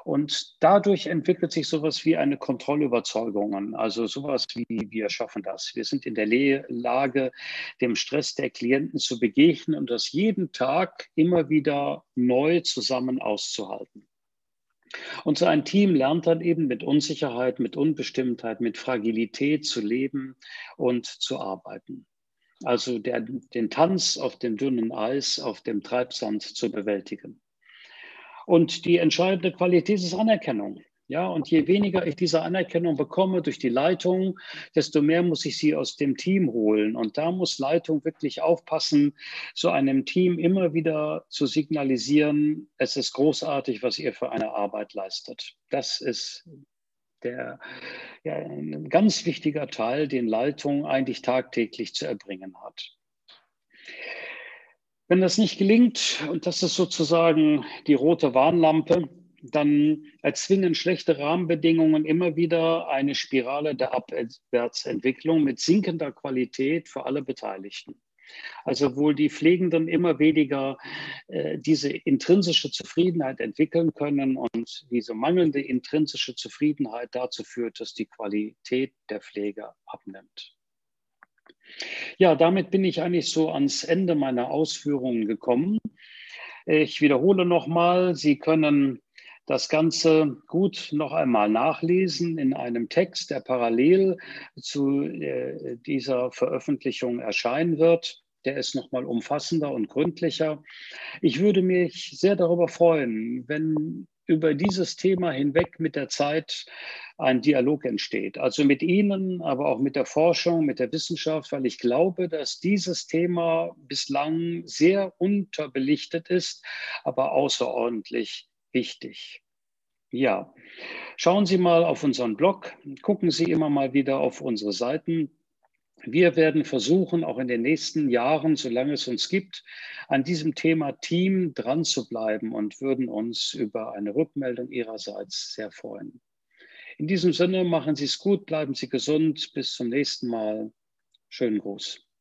Speaker 1: Und dadurch entwickelt sich sowas wie eine Kontrollüberzeugung. Also sowas wie, wir schaffen das. Wir sind in der Le Lage, dem Stress der Klienten zu begegnen und das jeden Tag immer wieder neu zusammen auszuhalten. Und so ein Team lernt dann eben mit Unsicherheit, mit Unbestimmtheit, mit Fragilität zu leben und zu arbeiten. Also der, den Tanz auf dem dünnen Eis, auf dem Treibsand zu bewältigen. Und die entscheidende Qualität ist Anerkennung. Ja, und je weniger ich diese Anerkennung bekomme durch die Leitung, desto mehr muss ich sie aus dem Team holen. Und da muss Leitung wirklich aufpassen, so einem Team immer wieder zu signalisieren, es ist großartig, was ihr für eine Arbeit leistet. Das ist der, ja, ein ganz wichtiger Teil, den Leitung eigentlich tagtäglich zu erbringen hat. Wenn das nicht gelingt, und das ist sozusagen die rote Warnlampe, dann erzwingen schlechte Rahmenbedingungen immer wieder eine Spirale der Abwärtsentwicklung mit sinkender Qualität für alle Beteiligten. Also wohl die Pflegenden immer weniger äh, diese intrinsische Zufriedenheit entwickeln können und diese mangelnde intrinsische Zufriedenheit dazu führt, dass die Qualität der Pflege abnimmt. Ja, damit bin ich eigentlich so ans Ende meiner Ausführungen gekommen. Ich wiederhole nochmal, Sie können das Ganze gut noch einmal nachlesen in einem Text, der parallel zu äh, dieser Veröffentlichung erscheinen wird. Der ist nochmal umfassender und gründlicher. Ich würde mich sehr darüber freuen, wenn über dieses Thema hinweg mit der Zeit ein Dialog entsteht. Also mit Ihnen, aber auch mit der Forschung, mit der Wissenschaft, weil ich glaube, dass dieses Thema bislang sehr unterbelichtet ist, aber außerordentlich wichtig. Ja, schauen Sie mal auf unseren Blog, gucken Sie immer mal wieder auf unsere Seiten. Wir werden versuchen, auch in den nächsten Jahren, solange es uns gibt, an diesem Thema Team dran zu bleiben und würden uns über eine Rückmeldung Ihrerseits sehr freuen. In diesem Sinne, machen Sie es gut, bleiben Sie gesund. Bis zum nächsten Mal. Schönen Gruß.